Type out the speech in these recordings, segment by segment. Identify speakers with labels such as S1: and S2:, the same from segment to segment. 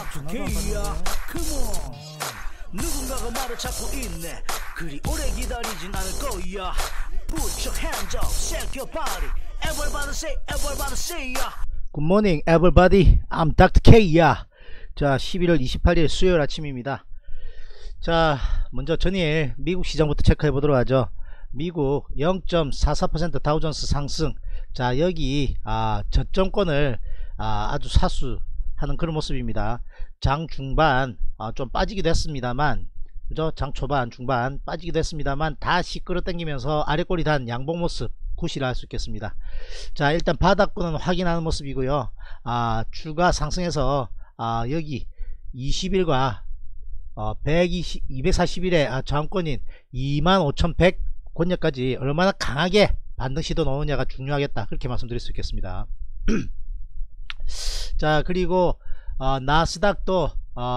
S1: 닥터케이야 컴온 누군가가 나를 찾고 있네 그리 오래 기다리진 않을 거야 Put your hands up, shake your body everybody say ya
S2: Good morning everybody, I'm Dr. K야. 자 11월 28일 수요일 아침입니다. 자 먼저 전일 미국 시장부터 체크해 보도록 하죠. 미국 0.44% 다우존스 상승. 자 여기 저점권을 아주 사수하는 그런 모습입니다. 장 중반 좀 빠지기도 했습니다만, 그죠? 장 초반 중반 빠지기도 했습니다만 다시 끌어당기면서 아래꼬리 단 양봉 모습 구시를 할 수 있겠습니다. 자 일단 바닥권은 확인하는 모습이고요. 주가 상승해서 여기 20일과 240일의 저항권인 25,100 권역까지 얼마나 강하게 반등 시도 넣느냐가 중요하겠다, 그렇게 말씀드릴 수 있겠습니다. 자 그리고 나스닥도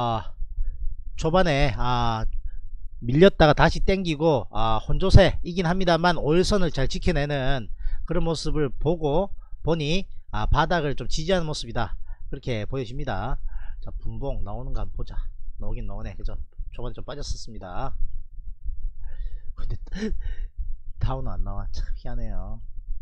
S2: 초반에 밀렸다가 다시 땡기고 혼조세이긴 합니다만 5일선을 잘 지켜내는 그런 모습을 보니 바닥을 좀 지지하는 모습이다, 그렇게 보여집니다. 자 분봉 나오는가 한번 보자. 나오긴 나오네, 그죠? 초반에 좀 빠졌었습니다. 근데 다운은 안 나와. 참 희한해요.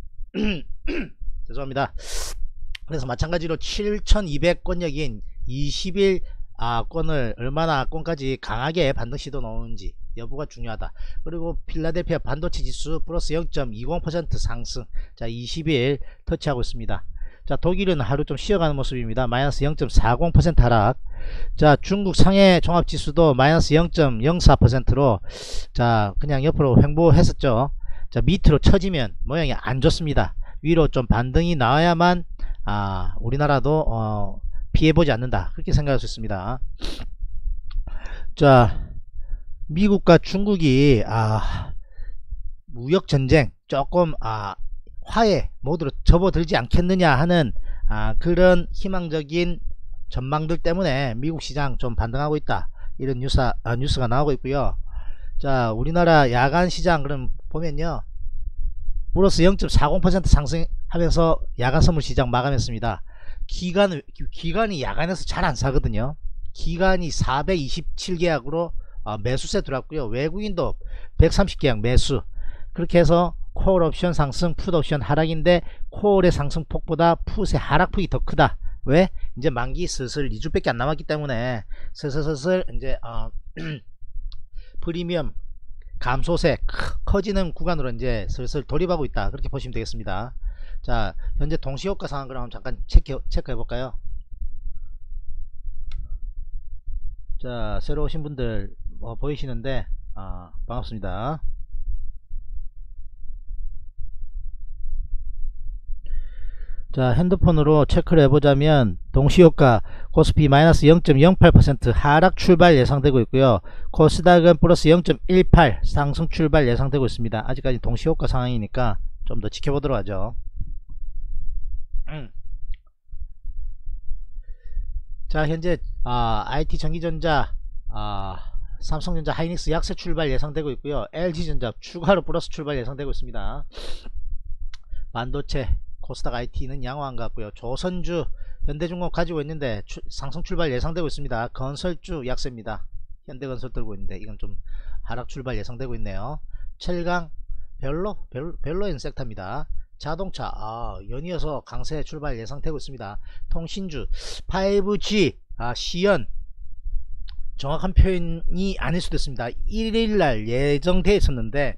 S2: 죄송합니다. 그래서 마찬가지로 7200권역인 20일 권을 얼마나 권까지 강하게 반등 시도 넣는지 여부가 중요하다. 그리고 필라델피아 반도체 지수 플러스 0.20% 상승. 자 20일 터치하고 있습니다. 자 독일은 하루 좀 쉬어가는 모습입니다. 마이너스 0.40% 하락. 자 중국 상해 종합지수도 마이너스 0.04%로 자 그냥 옆으로 횡보했었죠. 자 밑으로 처지면 모양이 안 좋습니다. 위로 좀 반등이 나와야만 우리나라도 피해보지 않는다, 그렇게 생각할 수 있습니다. 자 미국과 중국이 무역전쟁 조금 화해 모드로 접어들지 않겠느냐 하는 그런 희망적인 전망들 때문에 미국 시장 좀 반등하고 있다, 이런 뉴스가 나오고 있고요. 자 우리나라 야간 시장 그럼 보면요, 플러스 0.40% 상승하면서 야간 선물 시장 마감했습니다. 기관이 야간에서 잘 안 사거든요. 기관이 427계약으로 매수세 들어왔고요. 외국인도 130계약 매수. 그렇게 해서 콜 옵션 상승, 풋 옵션 하락인데 콜의 상승폭보다 풋의 하락폭이 더 크다. 왜? 이제 만기 슬슬 2주밖에 안 남았기 때문에 슬슬 이제 프리미엄 감소세 커지는 구간으로 이제 슬슬 돌입하고 있다, 그렇게 보시면 되겠습니다. 자 현재 동시효과 상황을 한번 잠깐 체크해 볼까요? 자 새로 오신 분들 보이시는데 반갑습니다. 자 핸드폰으로 체크를 해보자면 동시효과 코스피 마이너스 0.08% 하락 출발 예상되고 있고요. 코스닥은 플러스 0.18 상승 출발 예상되고 있습니다. 아직까지 동시효과 상황이니까 좀 더 지켜보도록 하죠. 자 현재 IT 전기전자 삼성전자 하이닉스 약세 출발 예상되고 있고요. LG전자 추가로 플러스 출발 예상되고 있습니다. 반도체 코스닥 IT는 양호한 것 같고요. 조선주 현대중공 가지고 있는데 상승 출발 예상되고 있습니다. 건설주 약세입니다. 현대건설 들고 있는데 이건 좀 하락 출발 예상되고 있네요. 철강 별로인 섹터입니다. 자동차 연이어서 강세 출발 예상되고 있습니다. 통신주 5G 시연 정확한 표현이 아닐 수도 있습니다. 1일날 예정되어 있었는데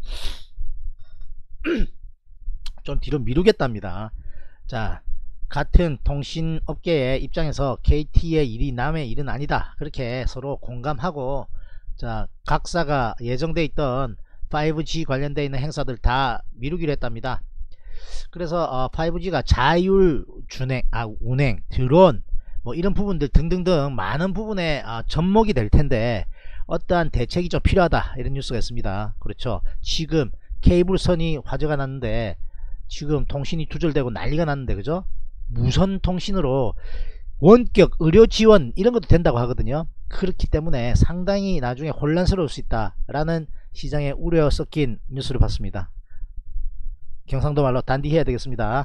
S2: 좀 뒤로 미루겠답니다. 자 같은 통신업계의 입장에서 KT의 일이 남의 일은 아니다, 그렇게 서로 공감하고 자 각사가 예정되어 있던 5G 관련되어 있는 행사들 다 미루기로 했답니다. 그래서 5G가 자율 운행, 드론 뭐 이런 부분들 등등등 많은 부분에 접목이 될 텐데 어떠한 대책이 좀 필요하다, 이런 뉴스가 있습니다. 그렇죠. 지금 케이블선이 화재가 났는데 지금 통신이 두절되고 난리가 났는데, 그죠? 무선 통신으로 원격 의료 지원 이런 것도 된다고 하거든요. 그렇기 때문에 상당히 나중에 혼란스러울 수 있다 라는 시장의 우려 섞인 뉴스를 봤습니다. 경상도 말로 단디 해야 되겠습니다.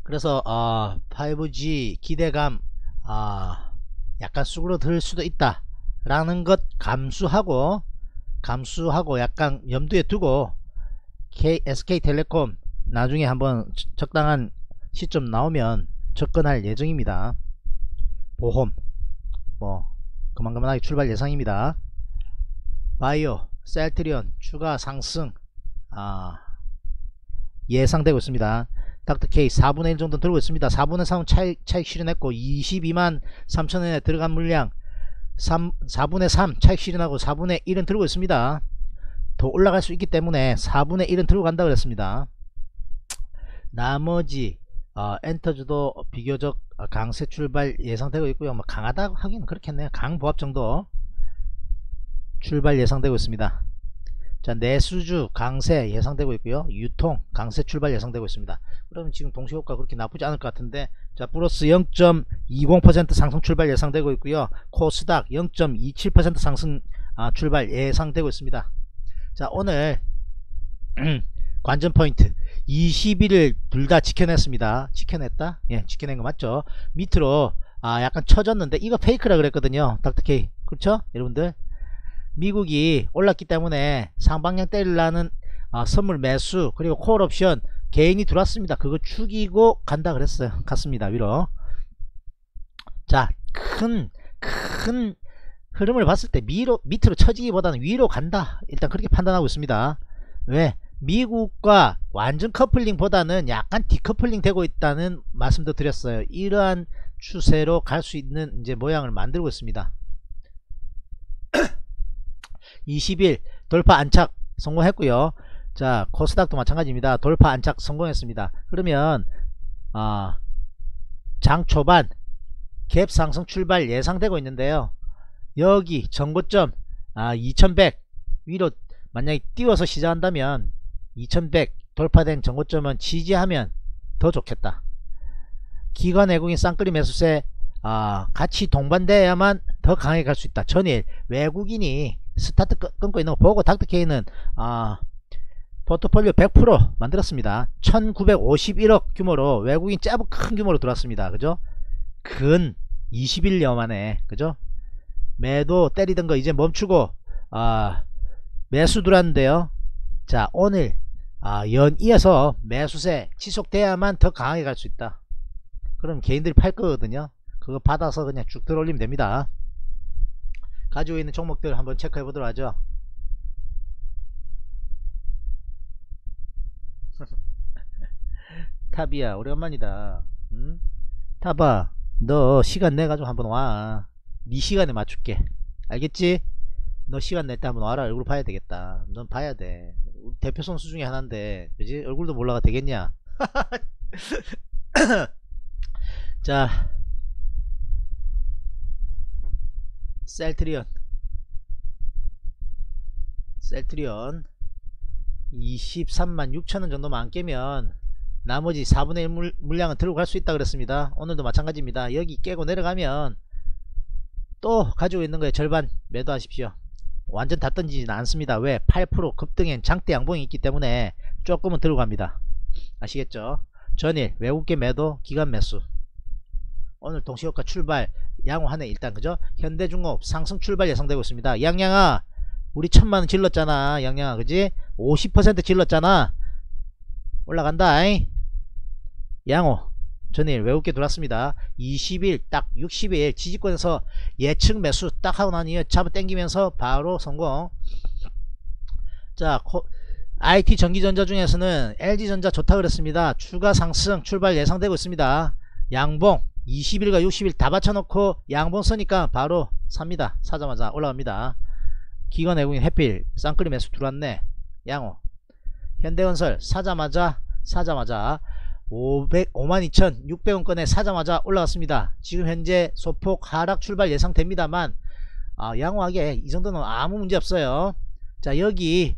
S2: 그래서 5G 기대감 약간 수그러들 수도 있다 라는 것 감수하고 약간 염두에 두고 SK텔레콤 나중에 한번 적당한 시점 나오면 접근할 예정입니다. 보험 뭐 그만하게 출발 예상입니다. 바이오 셀트리온 추가 상승 예상되고 있습니다. 닥터케이 4분의 1 정도 들고 있습니다. 4분의 3은 차익 실현했고 22만 3천원에 들어간 물량 4분의 3 차익 실현하고 4분의 1은 들고 있습니다. 더 올라갈 수 있기 때문에 4분의 1은 들고 간다 그랬습니다. 나머지 엔터주도 비교적 강세 출발 예상되고 있고요. 뭐 강하다고 하기는 그렇겠네요. 강보합 정도 출발 예상되고 있습니다. 자, 내수주 강세 예상되고 있고요. 유통 강세 출발 예상되고 있습니다. 그러면 지금 동시효과 그렇게 나쁘지 않을 것 같은데, 자, 플러스 0.20% 상승 출발 예상되고 있고요. 코스닥 0.27% 상승 출발 예상되고 있습니다. 자, 오늘 관전 포인트 20일을 둘 다 지켜냈습니다. 지켜냈다? 예, 지켜낸 거 맞죠? 밑으로 약간 쳐졌는데 이거 페이크라 그랬거든요. 닥터케이 그렇죠? 여러분들 미국이 올랐기 때문에 상방향 때리려는 선물 매수 그리고 콜옵션 개인이 들어왔습니다. 그거 죽이고 간다 그랬어요. 갔습니다. 위로. 자, 큰 흐름을 봤을 때 밑으로 쳐지기보다는 위로 간다. 일단 그렇게 판단하고 있습니다. 왜? 미국과 완전 커플링 보다는 약간 디커플링 되고 있다는 말씀도 드렸어요. 이러한 추세로 갈 수 있는 이제 모양을 만들고 있습니다. 20일 돌파 안착 성공했고요. 자, 코스닥도 마찬가지입니다. 돌파 안착 성공했습니다. 그러면 장 초반 갭 상승 출발 예상되고 있는데요. 여기 전고점 2100 위로 만약에 띄워서 시작한다면 2100 돌파된 전고점은 지지하면 더 좋겠다. 기관 외국인 쌍끌이 매수세 같이 동반돼야만 더 강하게 갈 수 있다. 전일 외국인이 스타트 끊고 있는 거 보고 닥터케이는 포트폴리오 100% 만들었습니다. 1951억 규모로 외국인 짭은 큰 규모로 들어왔습니다. 그죠? 근 21년 만에 그죠? 매도 때리던 거 이제 멈추고 매수 들어왔는데요. 자, 오늘 연이어서 매수세 지속돼야만 더 강하게 갈 수 있다. 그럼 개인들이 팔 거거든요. 그거 받아서 그냥 쭉 들어올리면 됩니다. 가지고 있는 종목들 한번 체크해 보도록 하죠. 탑이야 오래간만이다. 응? 탑아 너 시간 내가지고 한번 와. 네 시간에 맞출게. 알겠지? 너 시간 낼 때 한번 와라. 얼굴 봐야 되겠다. 넌 봐야 돼. 대표 선수 중에 하나인데 그지? 얼굴도 몰라가 되겠냐? 자, 셀트리온 23만 6천원 정도만 안 깨면 나머지 4분의 1 물량은 들고 갈 수 있다 그랬습니다. 오늘도 마찬가지입니다. 여기 깨고 내려가면 또 가지고 있는 거에 절반 매도하십시오. 완전 다 던지지는 않습니다. 왜? 8% 급등엔 장대 양봉이 있기 때문에 조금은 들고 갑니다. 아시겠죠? 전일 외국계 매도 기관 매수. 오늘 동시효과 출발 양호하네. 일단 그죠? 현대중공업 상승 출발 예상되고 있습니다. 양양아 우리 1000만원 질렀잖아. 양양아 그지? 50% 질렀잖아. 올라간다. 양호 전일 외국계 들어왔습니다. 20일 딱 60일 지지권에서 예측 매수 딱 하고 나니 잡아 당기면서 바로 성공. 자, IT 전기전자 중에서는 LG전자 좋다 그랬습니다. 추가 상승 출발 예상되고 있습니다. 양봉 20일과 60일 다 받쳐놓고 양봉 서니까 바로 삽니다. 사자마자 올라갑니다. 기관 외국인 해필 쌍끌이 매수 들어왔네. 양호. 현대건설 사자마자 52,600원권에 사자마자 올라갔습니다. 지금 현재 소폭 하락 출발 예상됩니다만 양호하게 이 정도는 아무 문제 없어요. 자, 여기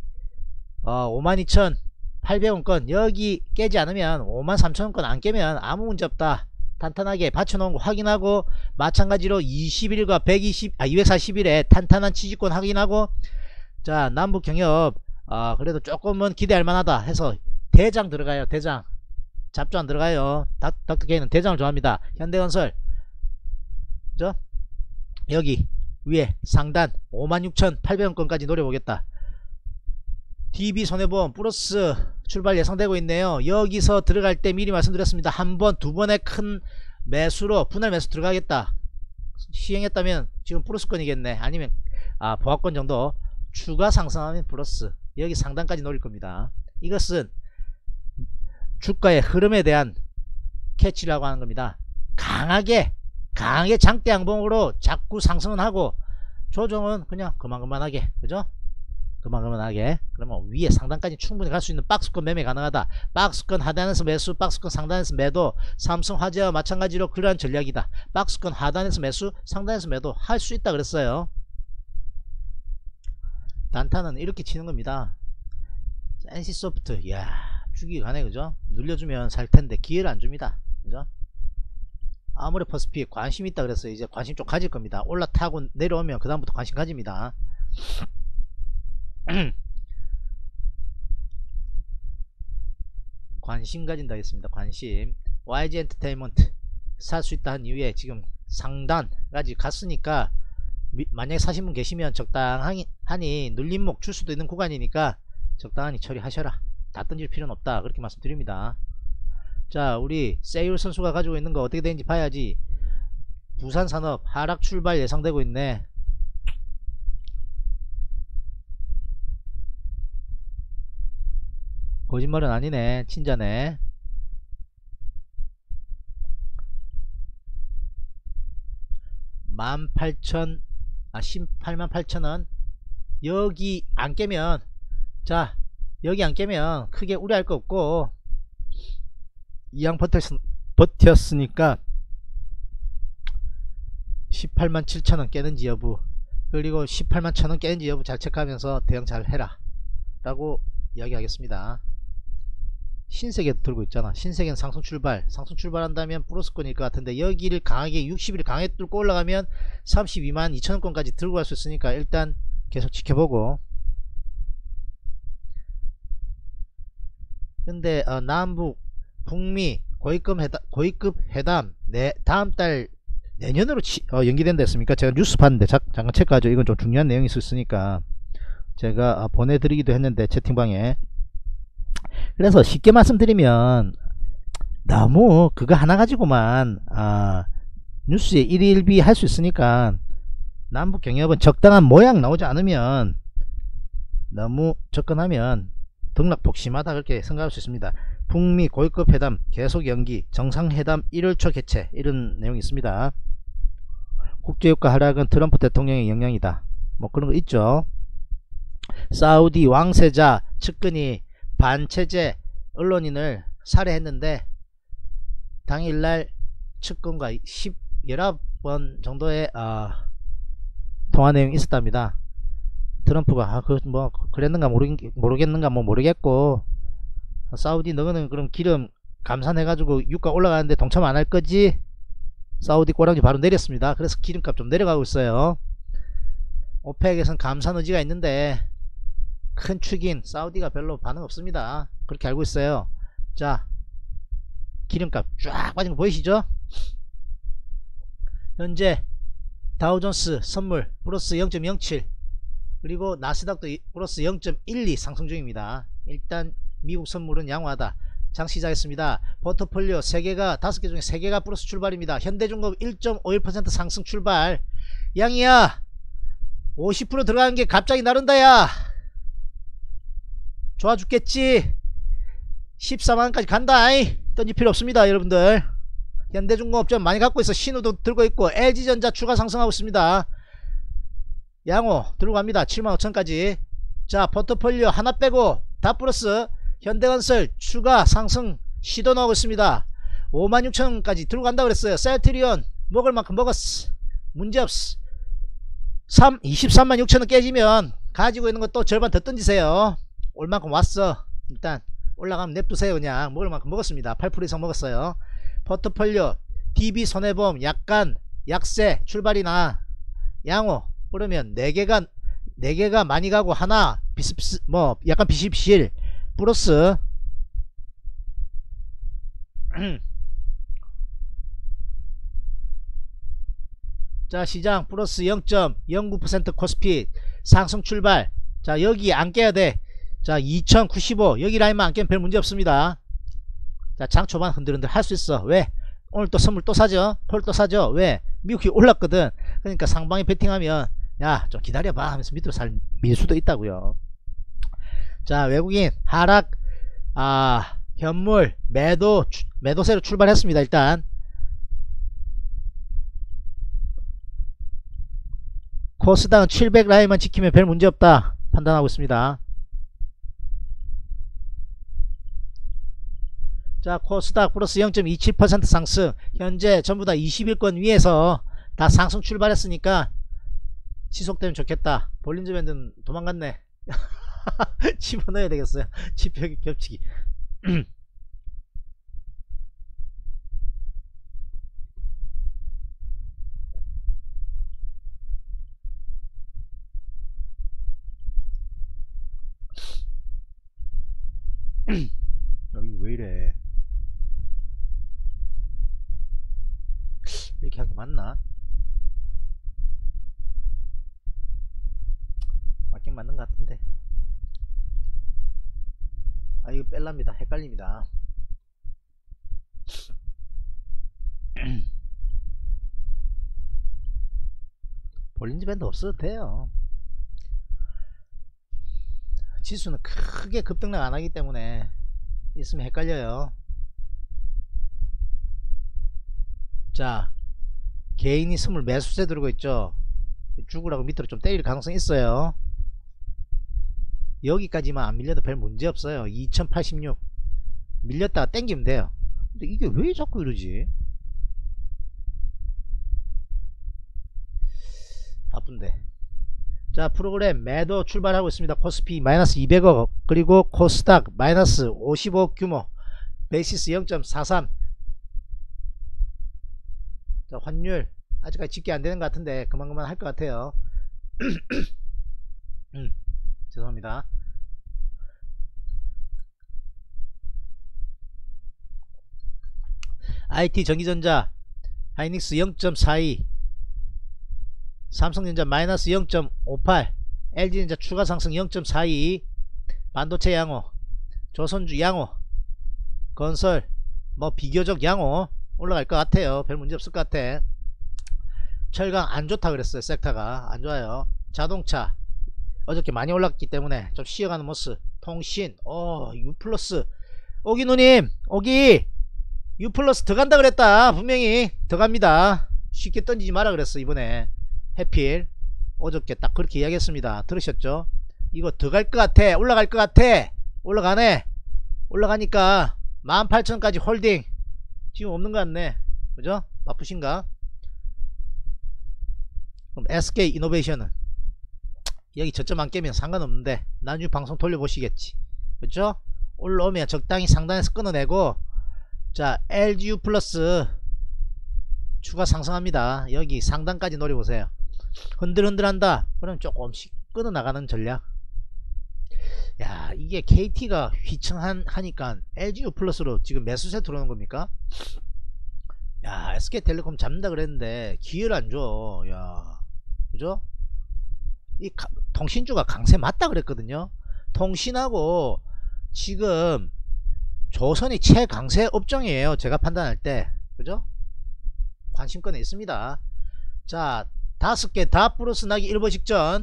S2: 52,800원권 여기 깨지 않으면 53,000원권 안 깨면 아무 문제 없다. 탄탄하게 받쳐놓은 거 확인하고 마찬가지로 21일과 240일에 탄탄한 지지권 확인하고, 자, 남북 경협 그래도 조금은 기대할 만하다 해서 대장 들어가요. 대장 잡조 안 들어가요. 닥터케이는 대장을 좋아합니다. 현대건설 여기 위에 상단 56,800원권까지 노려보겠다. DB손해보험 플러스 출발 예상되고 있네요. 여기서 들어갈 때 미리 말씀드렸습니다. 한 번, 두 번의 큰 매수로 분할 매수 들어가겠다. 시행했다면 지금 플러스권이겠네. 아니면 보합권 정도 추가 상승하면 플러스. 여기 상단까지 노릴 겁니다. 이것은 주가의 흐름에 대한 캐치라고 하는 겁니다. 강하게 장대 양봉으로 자꾸 상승은 하고 조정은 그냥 그만하게, 그죠? 그만하게. 그러면 위에 상단까지 충분히 갈 수 있는 박스권 매매 가능하다. 박스권 하단에서 매수, 박스권 상단에서 매도. 삼성화재와 마찬가지로 그러한 전략이다. 박스권 하단에서 매수, 상단에서 매도 할 수 있다 그랬어요. 단타는 이렇게 치는 겁니다. NC소프트, 이야, 주기 가네, 그죠? 눌려주면 살 텐데 기회를 안 줍니다, 그죠? 아모레퍼스픽 관심 있다 그랬어요. 이제 관심 좀 가질 겁니다. 올라타고 내려오면 그 다음부터 관심 가집니다. 관심 가진다 했습니다. 관심. YG 엔터테인먼트 살 수 있다 한 이후에 지금 상단까지 갔으니까 만약에 사신 분 계시면 적당하니 눌림목 줄 수도 있는 구간이니까 적당히 처리하셔라. 다 던질 필요는 없다. 그렇게 말씀드립니다. 자, 우리 세율 선수가 가지고 있는 거 어떻게 되는지 봐야지. 부산산업 하락 출발 예상되고 있네. 거짓말은 아니네. 진짜네. 180,000원 여기 안 깨면, 자, 여기 안 깨면 크게 우려할 거 없고 이왕 버텼으니까 187,000원 깨는지 여부, 그리고 181,000원 깨는지 여부 잘 체크하면서 대응 잘 해라 라고 이야기하겠습니다. 신세계도 들고 있잖아. 신세계는 상승 출발한다면 플러스권일 것 같은데 여기를 강하게 60일 강하게 뚫고 올라가면 322,200,000원권까지 들고 갈 수 있으니까 일단 계속 지켜보고. 근데 남북 북미 고위급 회담 다음달 내년으로 연기된다 했습니까? 제가 뉴스 봤는데 잠깐 체크하죠. 이건 좀 중요한 내용이 있으니까 제가 보내드리기도 했는데 채팅방에. 그래서 쉽게 말씀드리면 너무 그거 하나 가지고만 뉴스에 일일비 할 수 있으니까 남북 경협은 적당한 모양 나오지 않으면 너무 접근하면 등락복심하다 그렇게 생각할 수 있습니다. 북미 고위급 회담 계속 연기, 정상회담 1월 초 개최, 이런 내용이 있습니다. 국제유가 하락은 트럼프 대통령의 영향이다. 뭐 그런 거 있죠. 사우디 왕세자 측근이 반체제 언론인을 살해했는데 당일날 측근과 19번 정도의 통화 내용이 있었답니다. 트럼프가 뭐 그랬는가 모르겠는가 뭐 모르겠고, 사우디 너는 그럼 기름 감산해가지고 유가 올라가는데 동참 안 할 거지? 사우디 꼬랑지 바로 내렸습니다. 그래서 기름값 좀 내려가고 있어요. 오펙에선 감산 의지가 있는데 큰 축인 사우디가 별로 반응 없습니다. 그렇게 알고 있어요. 자, 기름값 쫙 빠진 거 보이시죠? 현재 다우존스 선물 플러스 0.07, 그리고 나스닥도 플러스 0.12 상승 중입니다. 일단 미국 선물은 양호하다. 장 시작했습니다. 포트폴리오 3개가 5개 중에 3개가 플러스 출발입니다. 현대중공업 1.51% 상승 출발. 양이야 50% 들어가는 게 갑자기 나른다. 야 좋아 죽겠지. 14만원까지 간다. 던질 필요 없습니다 여러분들. 현대중공업 좀 많이 갖고 있어. 신호도 들고 있고 LG전자 추가 상승하고 있습니다. 양호 들고 갑니다. 75,000원까지. 자, 포트폴리오 하나 빼고 다 플러스. 현대건설 추가 상승 시도 나오고 있습니다. 56,000원까지 들고 간다 그랬어요. 셀트리온 먹을 만큼 먹었어. 문제없어. 236,000원 깨지면 가지고 있는 것도 절반 더 던지세요. 올 만큼 왔어. 일단 올라가면 냅두세요. 그냥 먹을 만큼 먹었습니다. 8% 이상 먹었어요. 포트폴리오 DB손해보험 약간 약세 출발이나 양호. 그러면 4개가 많이 가고 하나 뭐 약간 비실비실 플러스. 자, 시장 플러스 0.09% 코스피 상승 출발. 자, 여기 안 깨야 돼. 자, 2095 여기 라인만 안 깨면 별 문제 없습니다. 자, 장 초반 흔들흔들 할 수 있어. 왜? 오늘 또 선물 또 사죠. 콜 또 사죠. 왜? 미국이 올랐거든. 그러니까 상방에 베팅하면 야 좀 기다려봐 하면서 밑으로 살 밀 수도 있다고요. 자, 외국인 하락. 현물 매도세로 출발했습니다. 일단 코스닥은 700 라인만 지키면 별 문제없다 판단하고 있습니다. 자, 코스닥 플러스 0.27% 상승. 현재 전부 다 20일권 위에서 다 상승 출발했으니까 지속되면 좋겠다. 볼린저 밴드는 도망갔네. 집어넣어야 되겠어요. 지표 겹치기. 여기 왜 이래? 이렇게 하는 게 맞나? 맞긴 맞는 것 같은데. 이거 뺄랍니다. 헷갈립니다. 볼린저 밴드 없어도 돼요. 지수는 크게 급등락 안하기 때문에 있으면 헷갈려요. 자, 개인이 선물 매수세 들고 있죠. 죽으라고 밑으로 좀 때릴 가능성이 있어요. 여기까지만 안 밀려도 별 문제 없어요. 2086 밀렸다가 땡기면 돼요. 근데 이게 왜 자꾸 이러지? 바쁜데. 자, 프로그램 매도 출발하고 있습니다. 코스피 마이너스 200억 그리고 코스닥 마이너스 55억 규모 베이시스 0.43. 자, 환율 아직까지 집계 안되는 것 같은데 그만 할 것 같아요. 죄송합니다. IT 전기전자 하이닉스 0.42 삼성전자 마이너스 0.58 LG전자 추가 상승 0.42 반도체 양호 조선주 양호 건설 뭐 비교적 양호 올라갈 것 같아요. 별 문제 없을 것 같아. 철강 안 좋다 그랬어요. 섹터가 안 좋아요. 자동차 어저께 많이 올랐기 때문에 좀 쉬어가는 모습. 통신 유플러스 오기 누님 오기 유플러스 더 간다 그랬다. 분명히 더 갑니다. 쉽게 던지지 마라 그랬어. 이번에 해필 어저께 딱 그렇게 이야기했습니다. 들으셨죠? 이거 더 갈 것 같아. 올라갈 것 같아. 올라가네. 올라가니까 18,000까지 홀딩. 지금 없는 것 같네. 그죠? 바쁘신가? 그럼 SK 이노베이션은 여기 저점 안 깨면 상관없는데 나중에 방송 돌려보시겠지. 그죠? 올라오면 적당히 상단에서 끊어내고. 자, LGU 플러스 추가 상승합니다. 여기 상단까지 노려보세요. 흔들흔들한다 그럼 조금씩 끊어나가는 전략. 야, 이게 KT가 휘청하니까 LGU 플러스로 지금 매수세 들어오는 겁니까? 야, SK텔레콤 잡는다 그랬는데 기회를 안 줘. 야, 그죠? 이 통신주가 강세 맞다 그랬거든요. 통신하고 지금 조선이 최강세 업종이에요. 제가 판단할 때. 그죠? 관심권에 있습니다. 자, 5개 다 플러스 나기 일보 직전.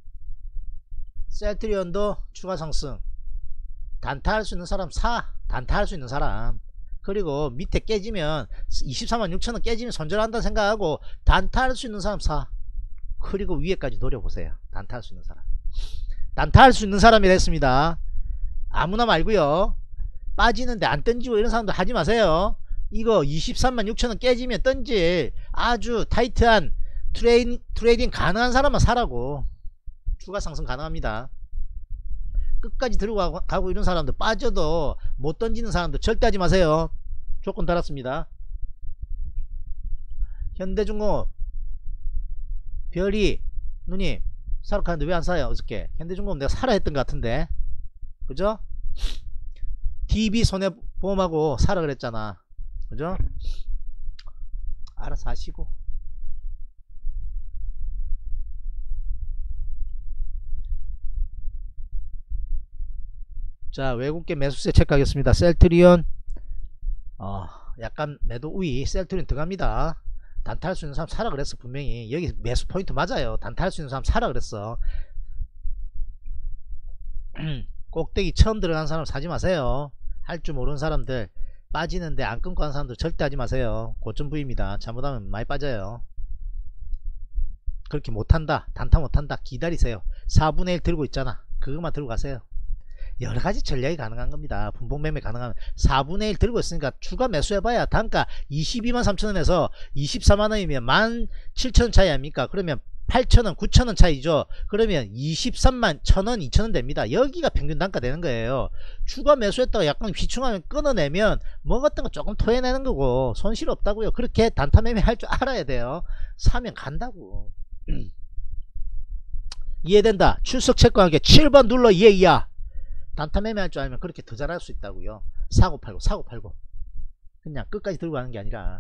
S2: 셀트리온도 추가 상승. 단타할 수 있는 사람 사. 단타할 수 있는 사람. 그리고 밑에 깨지면 246,000원 깨지면 손절한다 생각하고 단타할 수 있는 사람 사. 그리고 위에까지 노려보세요. 단타할 수 있는 사람. 단타할 수 있는 사람이 됐습니다. 아무나 말고요. 빠지는데 안 던지고 이런 사람도 하지 마세요. 이거 236,000원 깨지면 던질 아주 타이트한 트레이딩 가능한 사람만 사라고. 추가 상승 가능합니다. 끝까지 들고 가고 이런 사람도 빠져도 못 던지는 사람도 절대 하지 마세요. 조건 달았습니다. 현대중공업 별이 누님 사러 가는데 왜 안 사요? 어저께 현대중공업 내가 사라 했던 것 같은데. 그죠? DB 손해보험하고 사라 그랬잖아. 그죠? 알아서 하시고. 자, 외국계 매수세 체크하겠습니다. 셀트리온 약간 매도 우위. 셀트리온 들어갑니다. 단타할 수 있는 사람 사라 그랬어. 분명히 여기 매수 포인트 맞아요. 단타할 수 있는 사람 사라 그랬어. 꼭대기 처음 들어간 사람 사지 마세요. 할 줄 모르는 사람들, 빠지는데 안 끊고 하는 사람들 절대 하지 마세요. 고점 부위입니다. 잘못하면 많이 빠져요. 그렇게 못한다, 단타 못한다, 기다리세요. 4분의 1 들고 있잖아. 그것만 들고 가세요. 여러가지 전략이 가능한 겁니다. 분봉매매 가능하면 4분의 1 들고 있으니까 추가 매수해봐야 단가 22만 3천원에서 24만원이면 17,000원 차이 아닙니까? 그러면 8,000원 9,000원 차이죠. 그러면 23만 1,000원 2,000원 됩니다. 여기가 평균 단가 되는 거예요. 추가 매수했다가 약간 휘충하면 끊어내면 먹었던 거 조금 토해내는 거고 손실 없다고요. 그렇게 단타 매매 할 줄 알아야 돼요. 사면 간다고. 이해된다. 출석 체크하게 7번 눌러. 예야. 단타 매매 할 줄 알면 그렇게 더 잘할 수 있다고요. 사고 팔고 그냥 끝까지 들고 가는 게 아니라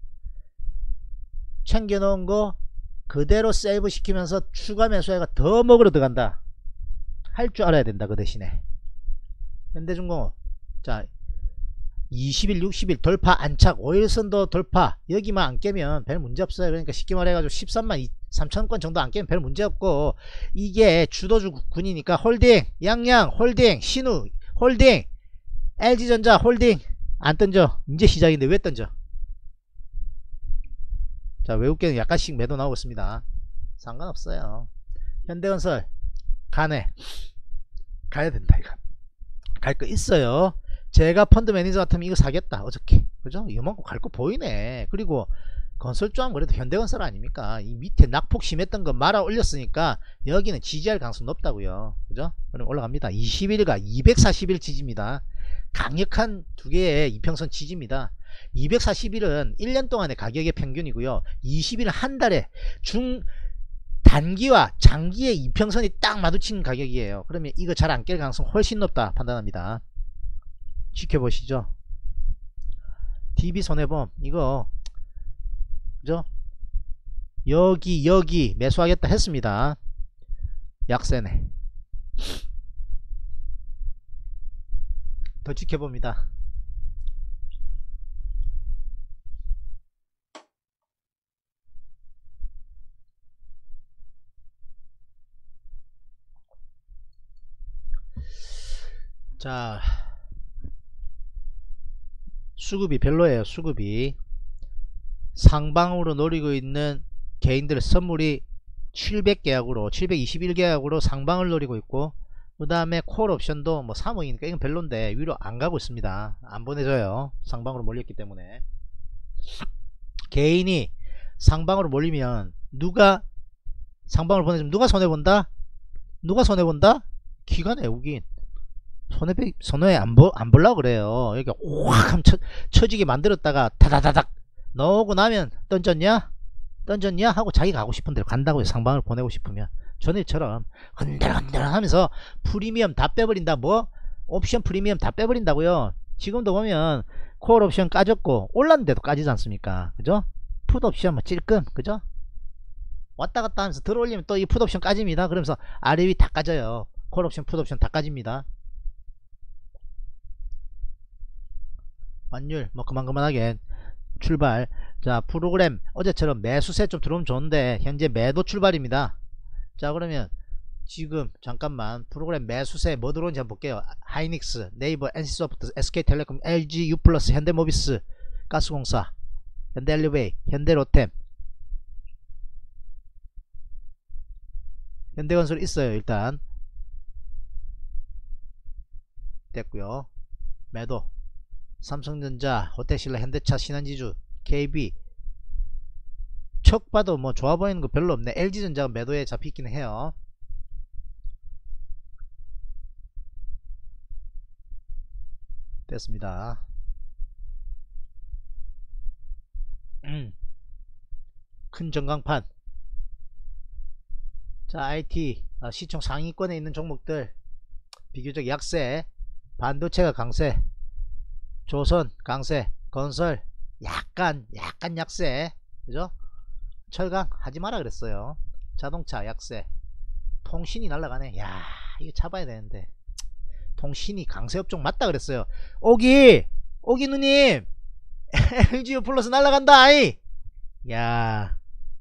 S2: 챙겨놓은 거 그대로 세이브 시키면서 추가 매수해가 더 먹으러 들어간다 할 줄 알아야 된다. 그 대신에 현대중공업 자 20일 60일 돌파 안착 5일선도 돌파 여기만 안 깨면 별 문제 없어요. 그러니까 쉽게 말해가지고 13만 3천권 정도 안 깨면 별 문제 없고, 이게 주도주 군이니까 홀딩 양양 홀딩 신우 홀딩 LG전자 홀딩 안 던져. 이제 시작인데 왜 던져. 자, 외국계는 약간씩 매도 나오고 있습니다. 상관없어요. 현대건설 가네. 가야 된다. 이거 갈 거 있어요. 제가 펀드 매니저 같으면 이거 사겠다 어저께. 그죠? 이만큼 갈 거 보이네. 그리고 건설주하면 그래도 현대건설 아닙니까? 이 밑에 낙폭 심했던 거 말아 올렸으니까 여기는 지지할 가능성 높다고요. 그죠? 그럼 올라갑니다. 21일가 241 지지입니다. 강력한 두 개의 이평선 지지입니다. 241은 1년 동안의 가격의 평균이고요. 20일은 한 달에 단기와 장기의 이평선이 딱 마주친 가격이에요. 그러면 이거 잘 안 깰 가능성 훨씬 높다 판단합니다. 지켜보시죠. DB손해보험 이거 그죠? 여기 매수하겠다 했습니다. 약세네. 더 지켜봅니다. 자, 수급이 별로예요. 수급이 상방으로 노리고 있는 개인들 선물이 700계약으로 721계약으로 상방을 노리고 있고, 그 다음에 콜옵션도 뭐 3억이니까 이건 별론데 위로 안 가고 있습니다. 안 보내줘요. 상방으로 몰렸기 때문에. 개인이 상방으로 몰리면 누가 상방으로 보내주면 누가 손해본다? 누가 손해본다? 기관 외국인 손해 안 보려고 그래요. 이렇게 확 하면 처지게 만들었다가 다다다닥 넣고 나면 던졌냐 하고 자기 가고 싶은 대로 간다고요. 상방을 보내고 싶으면 전일처럼 흔들흔들 하면서 프리미엄 다 빼버린다. 뭐 옵션 프리미엄 다 빼버린다고요. 지금도 보면 콜 옵션 까졌고 올랐는데도 까지지 않습니까? 그죠? 풋 옵션 뭐 찔끔 그죠? 왔다 갔다 하면서 들어올리면 또 이 풋 옵션 까집니다. 그러면서 아래 위 다 까져요. 콜 옵션 풋 옵션 다 까집니다. 환율 뭐 그만하게 출발. 자, 프로그램 어제처럼 매수세 좀 들어오면 좋은데 현재 매도 출발입니다. 자, 그러면 지금 잠깐만 프로그램 매수세 뭐 들어오는지 한번 볼게요. 하이닉스, 네이버, NC소프트, SK텔레콤, LG, 유플러스, 현대모비스, 가스공사, 현대엘리베이, 현대로템, 현대건설 있어요. 일단 됐고요. 매도 삼성전자, 호텔신라, 현대차, 신한지주, KB 척 봐도 뭐 좋아 보이는 거 별로 없네. LG전자가 매도에 잡히긴 해요. 됐습니다. 큰 전광판. 자, IT 시총 상위권에 있는 종목들 비교적 약세. 반도체가 강세, 조선 강세, 건설 약간 약세. 그죠? 철강 하지 마라 그랬어요. 자동차 약세. 통신이 날라가네. 야, 이거 잡아야 되는데. 통신이 강세업종 맞다 그랬어요. 오기 누님. LGU 플러스 날라간다. 아이. 야,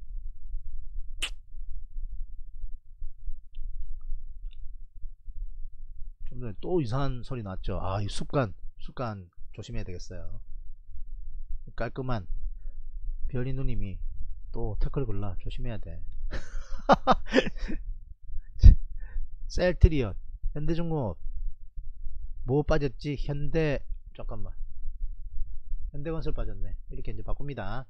S2: 좀 전에 또 이상한 소리 났죠. 아, 이 습관 조심해야 되겠어요. 깔끔한 별이 누님이 또 태클 걸라 조심해야 돼. 셀트리온, 현대중공업, 뭐 빠졌지? 잠깐만. 현대건설 빠졌네. 이렇게 이제 바꿉니다.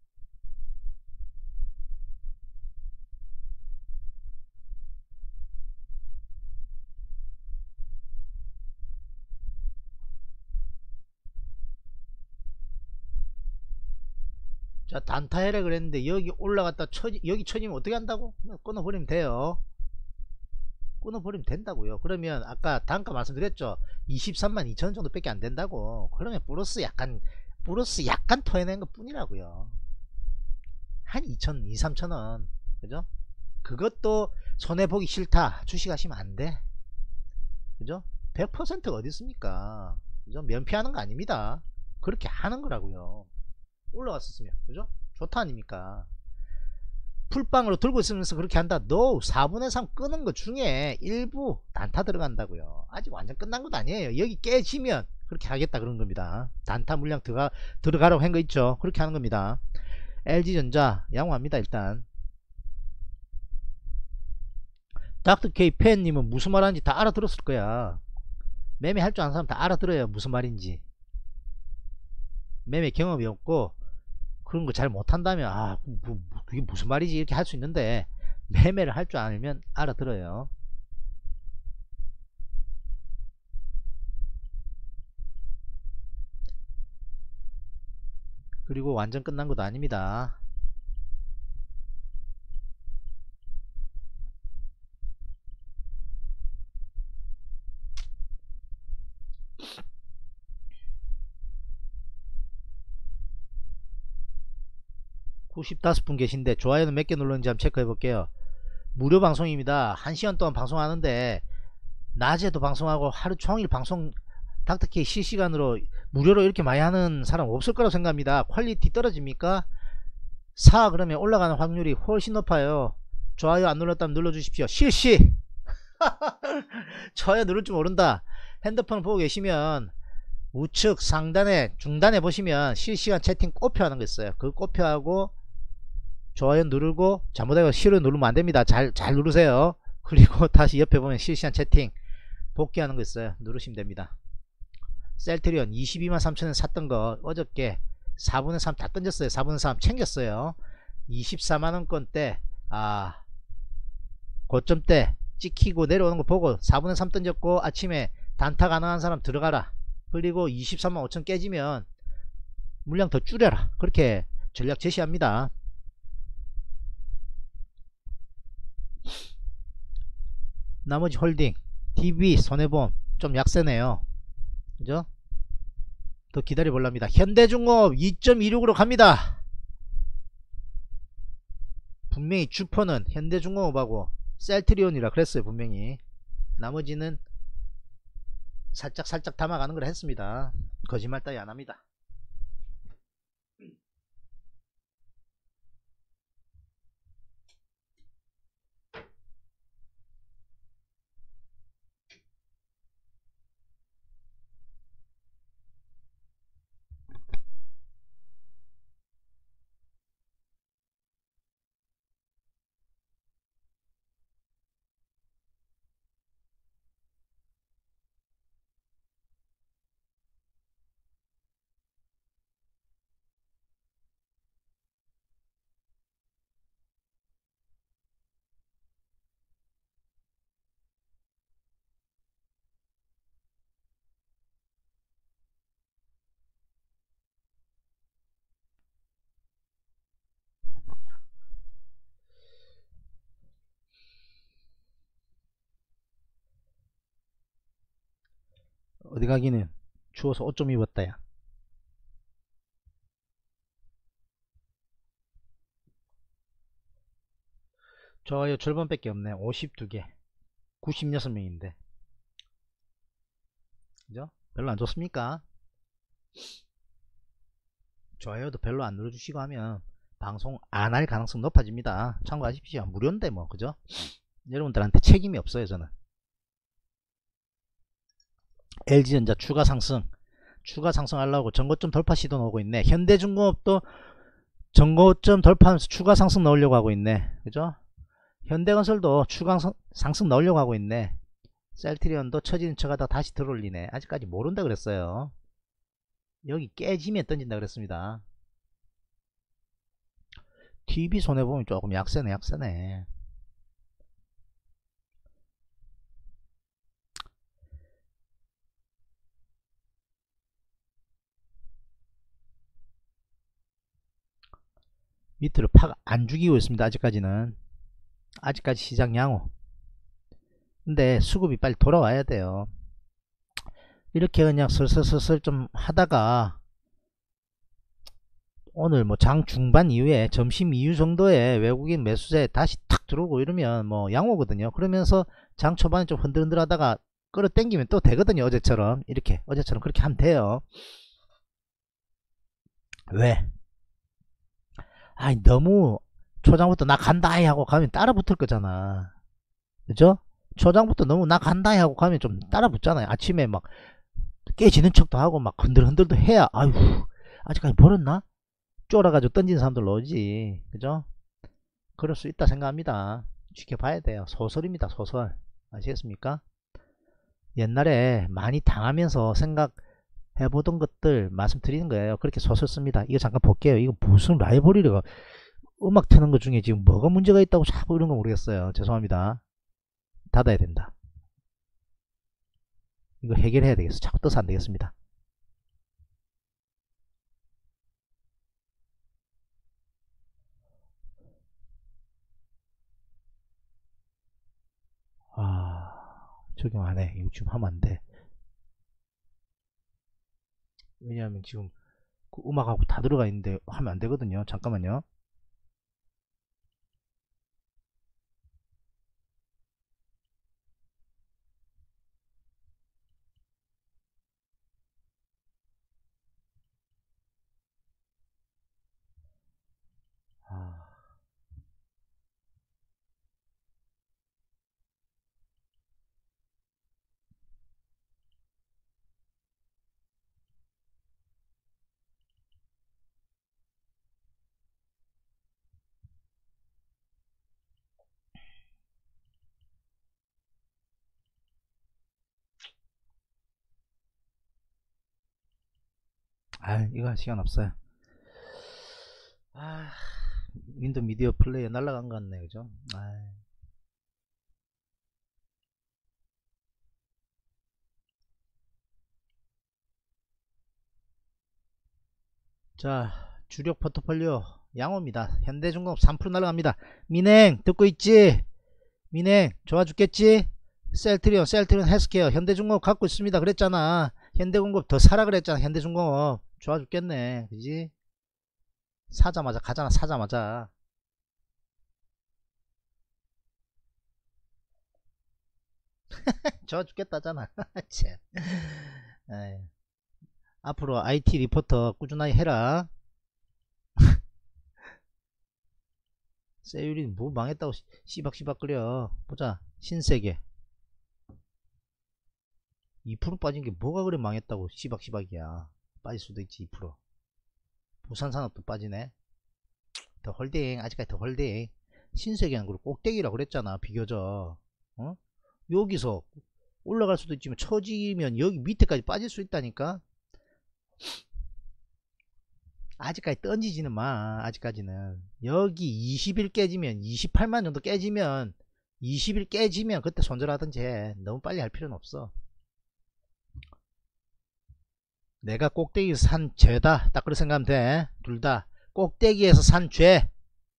S2: 자, 단타해라 그랬는데 여기 올라갔다 여기 쳐지면 어떻게 한다고? 그냥 끊어버리면 돼요. 끊어버리면 된다고요. 그러면 아까 단가 말씀드렸죠. 23만 2천원 정도 밖에 안 된다고. 그러면 플러스 약간 토해낸 것 뿐이라고요. 한 2천 2, 3천원. 그죠? 그것도 손해보기 싫다 주식하시면 안돼. 그죠? 100%가 어디 있습니까? 그죠? 면피하는 거 아닙니다. 그렇게 하는 거라고요. 올라갔었으면. 그죠? 좋다 아닙니까? 풀빵으로 들고 있으면서 그렇게 한다. No. 4분의 3 끄는 것 중에 일부 단타 들어간다고요. 아직 완전 끝난 것도 아니에요. 여기 깨지면 그렇게 하겠다 그런 겁니다. 단타 물량 들어가라고 한 거 있죠. 그렇게 하는 겁니다. LG전자 양호합니다. 일단 닥터케이 팬님은 무슨 말하는지 다 알아들었을 거야. 매매 할 줄 아는 사람 다 알아들어요. 무슨 말인지. 매매 경험이 없고 그런 거 잘 못한다면 그게 무슨 말이지 이렇게 할 수 있는데 매매를 할 줄 알면 알아들어요. 그리고 완전 끝난 것도 아닙니다. (95분) 계신데 좋아요는 몇 개 눌렀는지 한번 체크해 볼게요. 무료 방송입니다. 1시간 동안 방송하는데 낮에도 방송하고 하루 종일 방송 닥터케이 실시간으로 무료로 이렇게 많이 하는 사람 없을 거라고 생각합니다. 퀄리티 떨어집니까? 4 그러면 올라가는 확률이 훨씬 높아요. 좋아요 안 눌렀다면 눌러주십시오. 실시. 좋아요 누를 줄 모른다. 핸드폰 보고 계시면 우측 상단에 중단에 보시면 실시간 채팅 꼽혀 하는 거 있어요. 그 꼽혀 하고 좋아요 누르고 잘못하고 싫어 누르면 안됩니다. 잘 누르세요. 그리고 다시 옆에 보면 실시간 채팅 복귀하는 거 있어요. 누르시면 됩니다. 셀트리온 22만 3천원 샀던 거 어저께 4분의 3 다 던졌어요. 4분의 3 챙겼어요. 24만원권 때 고점 때 찍히고 내려오는 거 보고 4분의 3 던졌고 아침에 단타 가능한 사람 들어가라. 그리고 23만 5천 깨지면 물량 더 줄여라. 그렇게 전략 제시합니다. 나머지 홀딩 DB 손해보험 좀 약세네요. 그죠? 더 기다려 볼랍니다. 현대중공업 2.26으로 갑니다. 분명히 주포는 현대중공업하고 셀트리온이라 그랬어요. 분명히 나머지는 살짝 담아가는 걸 했습니다. 거짓말 따위 안합니다. 어디 가기는 추워서 옷 좀 입었다 야. 좋아요 절반밖에 없네. 52개 96명인데 그죠? 별로 안 좋습니까? 좋아요도 별로 안 눌러주시고 하면 방송 안 할 가능성 높아집니다. 참고하십시오. 무료인데 뭐 그죠? 여러분들한테 책임이 없어요 저는. LG전자 추가 상승하려고 전고점 돌파 시도 나오고 있네. 현대중공업도 전고점 돌파하면서 추가 상승 넣으려고 하고 있네. 그죠? 현대건설도 추가 상승 넣으려고 하고 있네. 셀트리온도 처지는 척하다 다시 들어올리네. 아직까지 모른다 그랬어요. 여기 깨지면 던진다 그랬습니다. TV 손해보면 조금 약세네. 밑으로 팍 안 죽이고 있습니다. 아직까지 시장 양호. 근데 수급이 빨리 돌아와야 돼요. 이렇게 그냥 슬슬슬슬 좀 하다가 오늘 뭐 장 중반 이후에 점심 이후 정도에 외국인 매수세 다시 탁 들어오고 이러면 뭐 양호거든요. 그러면서 장 초반에 좀 흔들흔들 하다가 끌어당기면 또 되거든요. 어제처럼 그렇게 하면 돼요. 왜? 아이 너무 초장부터 나 간다 하고 가면 따라 붙을 거잖아. 그죠? 초장부터 너무 나 간다 하고 가면 좀 따라 붙잖아요. 아침에 막 깨지는 척도 하고 막 흔들흔들도 해야 아유 아직까지 벌었나? 쫄아가지고 던진 사람들 오지. 그죠? 그럴 수 있다 생각합니다. 지켜봐야 돼요. 소설입니다. 소설. 아시겠습니까? 옛날에 많이 당하면서 생각해보던 것들 말씀드리는 거예요. 그렇게 소설 씁니다. 이거 잠깐 볼게요. 이거 무슨 라이브러리가 음악 트는 것 중에 지금 뭐가 문제가 있다고 자꾸 이런 거 모르겠어요. 죄송합니다. 닫아야 된다. 이거 해결해야 되겠어. 자꾸 떠서 안 되겠습니다. 적용 안 해. 이거 지금 하면 안 돼. 왜냐하면 지금 그 음악하고 다 들어가 있는데 하면 안 되거든요. 잠깐만요. 이거 할 시간 없어요. 윈도우 미디어 플레이어 날라간 것 같네. 그죠? 자, 주력 포트폴리오 양호입니다. 현대중공업 3% 날라갑니다. 민행 듣고 있지? 민행 좋아 죽겠지? 셀트리온 헬스케어 현대중공업 갖고 있습니다. 그랬잖아. 현대공업 더 사라 그랬잖아. 현대중공업 좋아 죽겠네. 그지? 사자마자 가잖아. 사자마자. 좋아 죽겠다잖아. 앞으로 IT 리포터 꾸준하게 해라. 세율이 뭐 망했다고 씨박씨박 끓여. 보자. 신세계 2% 빠진 게 뭐가 그래 망했다고 씨박씨박이야. 빠질 수도 있지. 2%. 부산산업도 빠지네. 더 홀딩. 아직까지 더 홀딩. 신세계는 그리고 꼭대기라고 그랬잖아. 비교적. 여기서 올라갈 수도 있지만 처지면 여기 밑에까지 빠질 수 있다니까. 아직까지 던지지는 마. 아직까지는 여기 20일 깨지면 28만 정도 깨지면 20일 깨지면 그때 손절하든지 해. 너무 빨리 할 필요는 없어. 내가 꼭대기에서 산 죄다. 딱 그렇게 생각하면 돼. 둘 다 꼭대기에서 산 죄.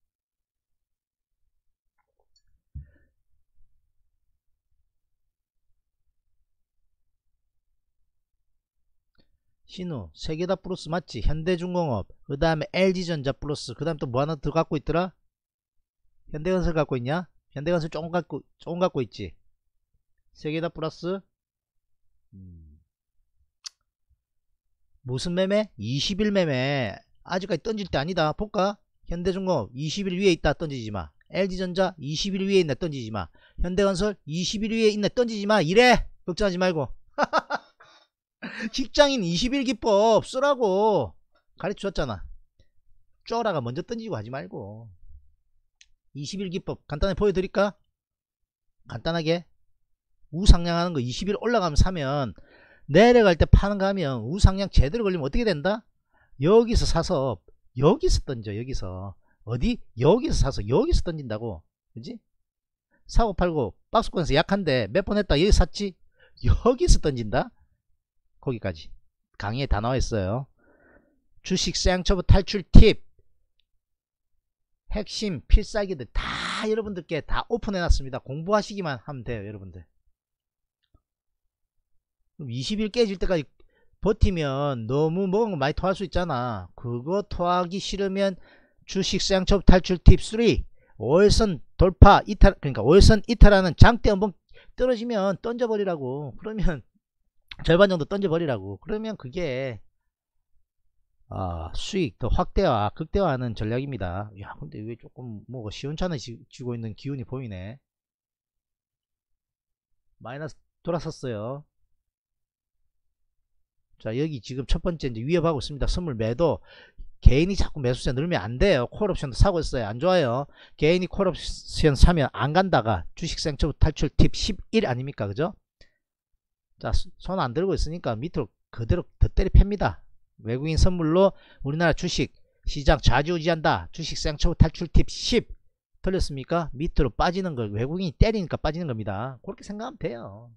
S2: 신우 세 개 다 플러스 맞지? 현대중공업 그 다음에 LG전자 플러스 그 다음 또 뭐 하나 더 갖고 있더라? 현대건설 갖고 있냐? 현대건설 조금 갖고 있지. 세 개 다 플러스. 무슨 매매? 20일 매매. 아직까지 던질 때 아니다. 볼까? 현대중공업 20일 위에 있다. 던지지마. LG전자 20일 위에 있네. 던지지마. 현대건설 20일 위에 있네. 던지지마. 이래. 걱정하지 말고. 직장인 20일 기법 쓰라고 가르쳐줬잖아. 쪼라가 먼저 던지고 하지 말고. 20일 기법 간단하게 보여드릴까? 간단하게 우상향하는 거 20일 올라가면 사면 내려갈 때 파는 거 하면 우상향 제대로 걸리면 어떻게 된다? 여기서 사서 여기서 던져. 여기서 어디? 여기서 사서 여기서 던진다고. 그지? 사고 팔고 박스권에서 약한데 몇 번 했다. 여기 샀지? 여기서 던진다. 거기까지 강의에 다 나와 있어요. 주식 쌍처분 탈출 팁 핵심 필살기들 다 여러분들께 다 오픈해 놨습니다. 공부하시기만 하면 돼요. 여러분들 20일 깨질 때까지 버티면 너무 먹은 거 많이 토할 수 있잖아. 그거 토하기 싫으면 주식 쌍처분 탈출 팁 3 5일선 돌파 이탈. 그러니까 5일선 이탈하는 장대 한번 떨어지면 던져버리라고. 그러면 절반 정도 던져버리라고. 그러면 그게 수익 더 확대화 극대화하는 전략입니다. 야 근데 왜 조금 뭐 시원찮아지고 있는 기운이 보이네. 마이너스 돌아섰어요. 자 여기 지금 첫 번째 이제 위협하고 있습니다. 선물 매도. 개인이 자꾸 매수세 늘면 안 돼요. 콜옵션도 사고 있어요. 안 좋아요. 개인이 콜옵션 사면 안 간다가 주식 생처분 탈출 팁 11 아닙니까? 그죠? 자 손 안 들고 있으니까 밑으로 그대로 더 때리 팹니다. 외국인 선물로 우리나라 주식 시장 좌지우지한다. 주식 쌍처분 탈출 팁 10 들렸습니까? 밑으로 빠지는 걸 외국인이 때리니까 빠지는 겁니다. 그렇게 생각하면 돼요.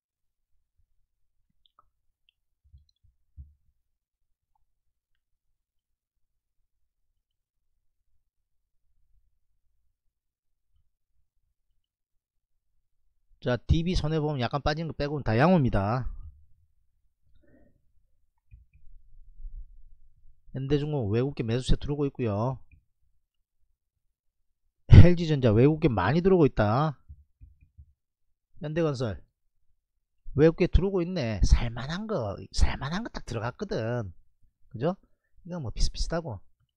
S2: 자 DB 손해보험 약간 빠진 거 빼고는 다 양호입니다. 현대중공업 외국계 매수세 들어오고 있고요. LG전자 외국계 많이 들어오고 있다. 현대건설 외국계 들어오고 있네. 살만한 거 딱 들어갔거든. 그죠? 이건 뭐 비슷비슷하고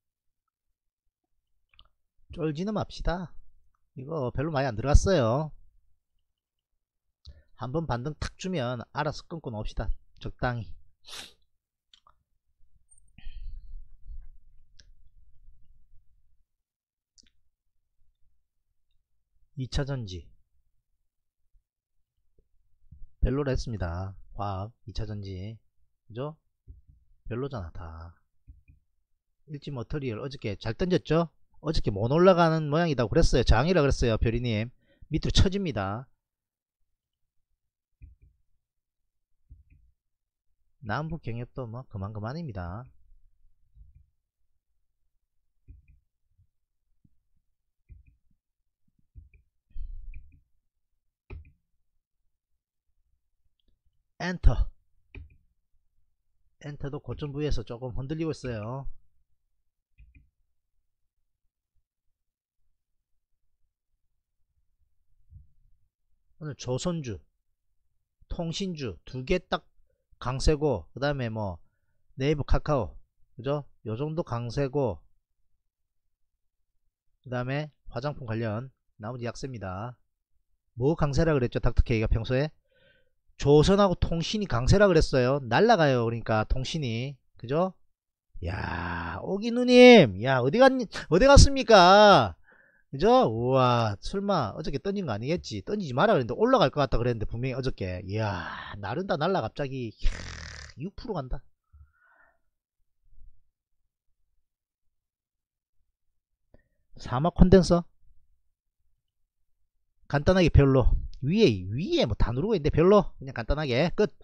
S2: 쫄지는 맙시다. 이거 별로 많이 안 들어갔어요. 한번 반등 탁 주면 알아서 끊고 놓읍시다. 적당히. (2차전지) 별로라 했습니다. 화학 2차전지 그죠? 별로잖아 다. 일지머터리얼 어저께 잘 던졌죠? 어저께 못 올라가는 모양이다 그랬어요. 장이라 그랬어요. 별이님 밑으로 쳐집니다. 남북 경협도 뭐 그만입니다. 엔터도 고점 부위에서 조금 흔들리고 있어요. 오늘 조선주 통신주 두 개 딱 강세고 그 다음에 뭐 네이버 카카오 그죠? 요정도 강세고 그 다음에 화장품 관련 나머지 약세입니다. 뭐 강세라 그랬죠? 닥터케이가 평소에 조선하고 통신이 강세라 그랬어요. 날라가요. 그러니까 통신이 그죠? 야 오기누님 야 어디 갔습니까? 그죠? 우와 설마 어저께 던진 거 아니겠지? 던지지 마라 그랬는데 올라갈 것 같다 그랬는데 분명히 어저께 이야 나른다 날라 갑자기 6% 간다. 사막 콘덴서 간단하게 별로. 위에 뭐 다 누르고 있는데 별로. 그냥 간단하게 끝.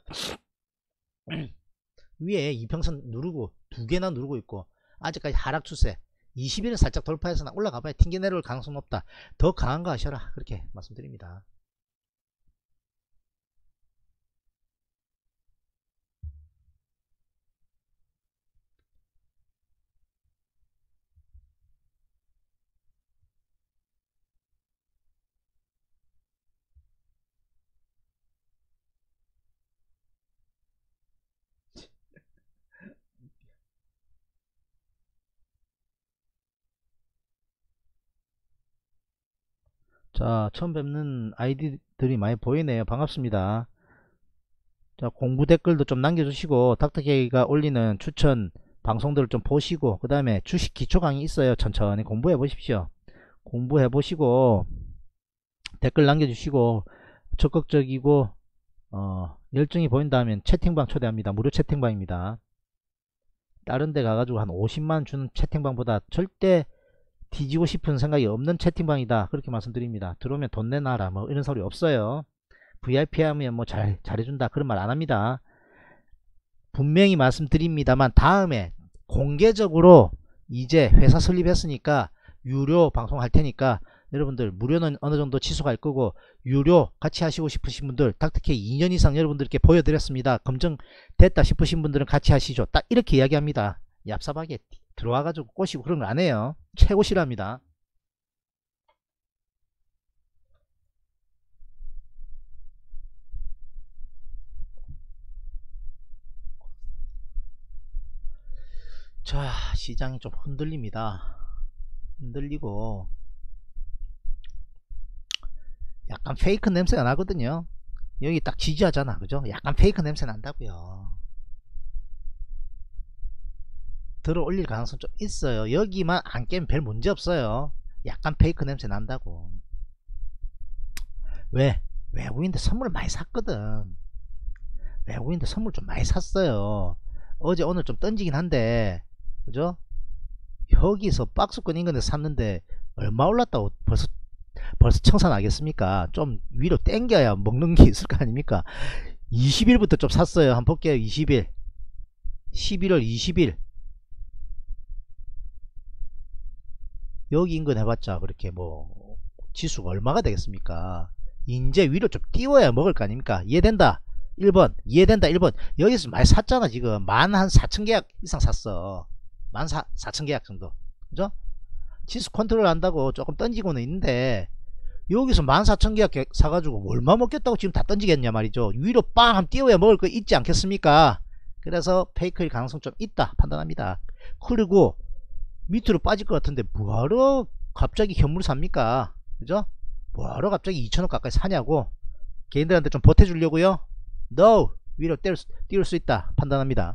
S2: 위에 이평선 누르고 두 개나 누르고 있고 아직까지 하락 추세. 20일은 살짝 돌파해서 올라가봐야 튕겨 내려올 가능성 높다. 더 강한 거 하셔라. 그렇게 말씀드립니다. 자, 처음 뵙는 아이디들이 많이 보이네요. 반갑습니다. 자, 공부 댓글도 좀 남겨주시고, 닥터케이가 올리는 추천 방송들을 좀 보시고, 그 다음에 주식 기초 강의 있어요. 천천히 공부해 보십시오. 공부해 보시고 댓글 남겨주시고, 적극적이고 열정이 보인다면 채팅방 초대합니다. 무료 채팅방입니다. 다른 데 가가지고 한 50만 주는 채팅방보다 절대 뒤지고 싶은 생각이 없는 채팅방이다, 그렇게 말씀드립니다. 들어오면 돈 내놔라 뭐 이런 소리 없어요. VIP 하면 뭐 잘해준다 그런 말 안합니다. 분명히 말씀드립니다만, 다음에 공개적으로 이제 회사 설립했으니까 유료 방송할 테니까 여러분들, 무료는 어느정도 취소할 거고 유료 같이 하시고 싶으신 분들, 닥터케이 2년 이상 여러분들께 보여드렸습니다. 검증됐다 싶으신 분들은 같이 하시죠. 딱 이렇게 이야기합니다. 얍삽하게 들어와가지고 꼬시고 그런 거 안해요. 최고 싫어합니다. 자, 시장이 좀 흔들립니다. 흔들리고 약간 페이크 냄새가 나거든요. 여기 딱 지지하잖아, 그죠? 약간 페이크 냄새 난다고요. 들어 올릴 가능성 좀 있어요. 여기만 안 깨면 별 문제 없어요. 약간 페이크 냄새 난다고. 왜? 외국인들 선물을 많이 샀거든. 외국인들 선물 좀 많이 샀어요. 어제 오늘 좀 던지긴 한데, 그죠? 여기서 박스권 인근에 샀는데 얼마 올랐다고 벌써 청산하겠습니까? 좀 위로 땡겨야 먹는 게 있을 거 아닙니까? 20일부터 좀 샀어요. 한번 볼게요. 20일 11월 20일 여기 인근 해봤자 그렇게 뭐 지수가 얼마가 되겠습니까? 이제 위로 좀 띄워야 먹을 거 아닙니까? 이해된다 1번, 이해된다 1번. 여기서 많이 샀잖아. 지금 만 한 4,000계약 이상 샀어. 만 4,000계약 정도, 그죠? 지수 컨트롤 한다고 조금 던지고는 있는데, 여기서 14,000계약 사가지고 얼마 먹겠다고 지금 다 던지겠냐 말이죠. 위로 빵 하면 띄워야 먹을 거 있지 않겠습니까? 그래서 페이크일 가능성 좀 있다 판단합니다. 그리고 밑으로 빠질 것 같은데 뭐하러 갑자기 현물 삽니까? 그죠? 뭐하러 갑자기 2천원 가까이 사냐고. 개인들한테 좀 보태주려고요. No! 위로 띄울 수 있다 판단합니다.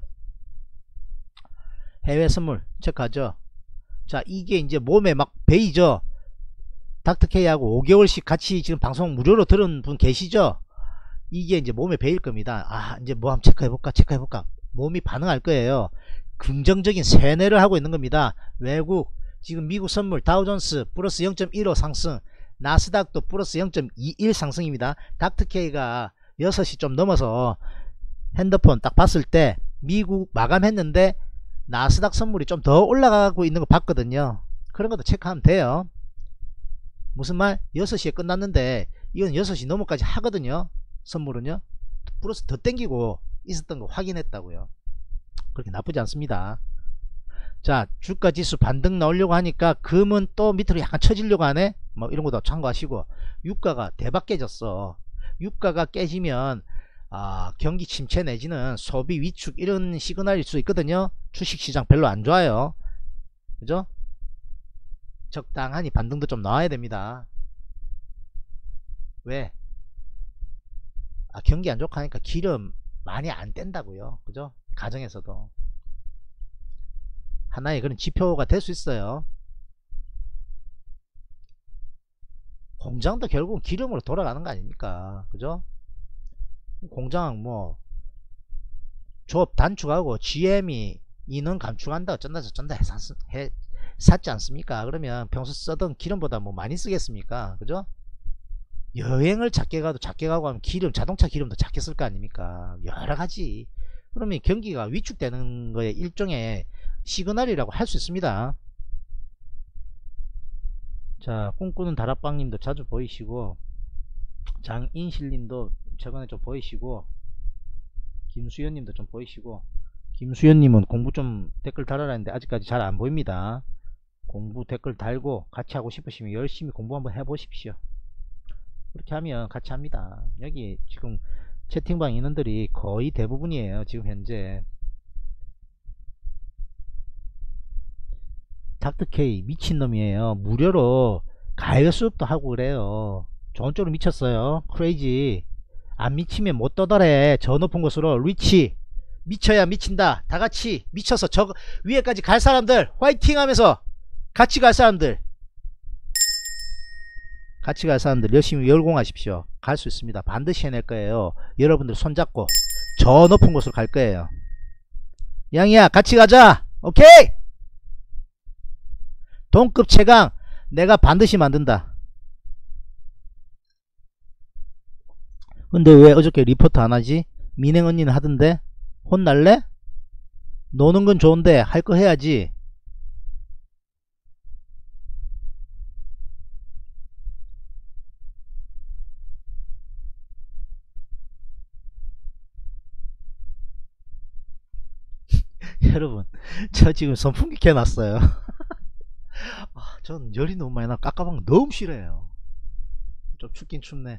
S2: 해외 선물 체크하죠. 자, 이게 이제 몸에 막 베이죠. 닥터케이하고 5개월씩 같이 지금 방송 무료로 들은 분 계시죠? 이게 이제 몸에 베일 겁니다. 아, 이제 뭐 한번 체크해볼까. 몸이 반응할 거예요. 긍정적인 세뇌를 하고 있는 겁니다. 외국, 지금 미국 선물 다우존스 플러스 0.15 상승, 나스닥도 플러스 0.21 상승입니다. 닥터케이가 6시 좀 넘어서 핸드폰 딱 봤을 때 미국 마감했는데 나스닥 선물이 좀 더 올라가고 있는 거 봤거든요. 그런 것도 체크하면 돼요. 무슨 말? 6시에 끝났는데 이건 6시 넘어까지 하거든요. 선물은요. 플러스 더 땡기고 있었던 거 확인했다고요. 그렇게 나쁘지 않습니다. 자, 주가지수 반등 나오려고 하니까 금은 또 밑으로 약간 쳐지려고 하네. 뭐 이런 것도 참고하시고, 유가가 대박 깨졌어. 유가가 깨지면 경기 침체 내지는 소비 위축 이런 시그널일 수 있거든요. 주식시장 별로 안 좋아요. 그죠? 적당하니 반등도 좀 나와야 됩니다. 왜? 경기 안 좋고 하니까 기름 많이 안 뗀다고요. 그죠? 가정에서도 하나의 그런 지표가 될 수 있어요. 공장도 결국은 기름으로 돌아가는 거 아닙니까? 그죠? 공장 뭐 조업 단축하고 GM이 인원 감축한다 어쩐다 저쩐다 샀지 않습니까? 그러면 평소 쓰던 기름보다 뭐 많이 쓰겠습니까? 그죠? 여행을 작게 가고 하면 자동차 기름도 작게 쓸 거 아닙니까? 여러가지. 그러면 경기가 위축되는 거에 일종의 시그널이라고 할 수 있습니다. 자, 꿈꾸는 다락방님도 자주 보이시고, 장인실님도 최근에 좀 보이시고, 김수현님도 좀 보이시고. 김수현님은 공부 좀 댓글 달아라 했는데 아직까지 잘 안 보입니다. 공부 댓글 달고 같이 하고 싶으시면 열심히 공부 한번 해보십시오. 그렇게 하면 같이 합니다. 여기 지금 채팅방 인원들이 거의 대부분이에요. 지금 현재 닥터케이 미친놈이에요. 무료로 가열 수업도 하고 그래요. 좋은 쪽으로 미쳤어요. 크레이지. 안 미치면 못 떠더래. 저 높은 곳으로 리치. 미쳐야 미친다. 다같이 미쳐서 저 위에까지 갈 사람들 화이팅 하면서 같이 갈 사람들 열심히 열공하십시오. 갈 수 있습니다. 반드시 해낼 거예요. 여러분들 손잡고 저 높은 곳으로 갈 거예요. 양이야 같이 가자. 오케이. 동급 최강 내가 반드시 만든다. 근데 왜 어저께 리포트 안하지? 민행 언니는 하던데? 혼날래? 노는 건 좋은데 할 거 해야지. 여러분 저 지금 선풍기 켜놨어요. 전 열이 너무 많이 나. 깝깝한 거 너무 싫어요. 좀 춥긴 춥네.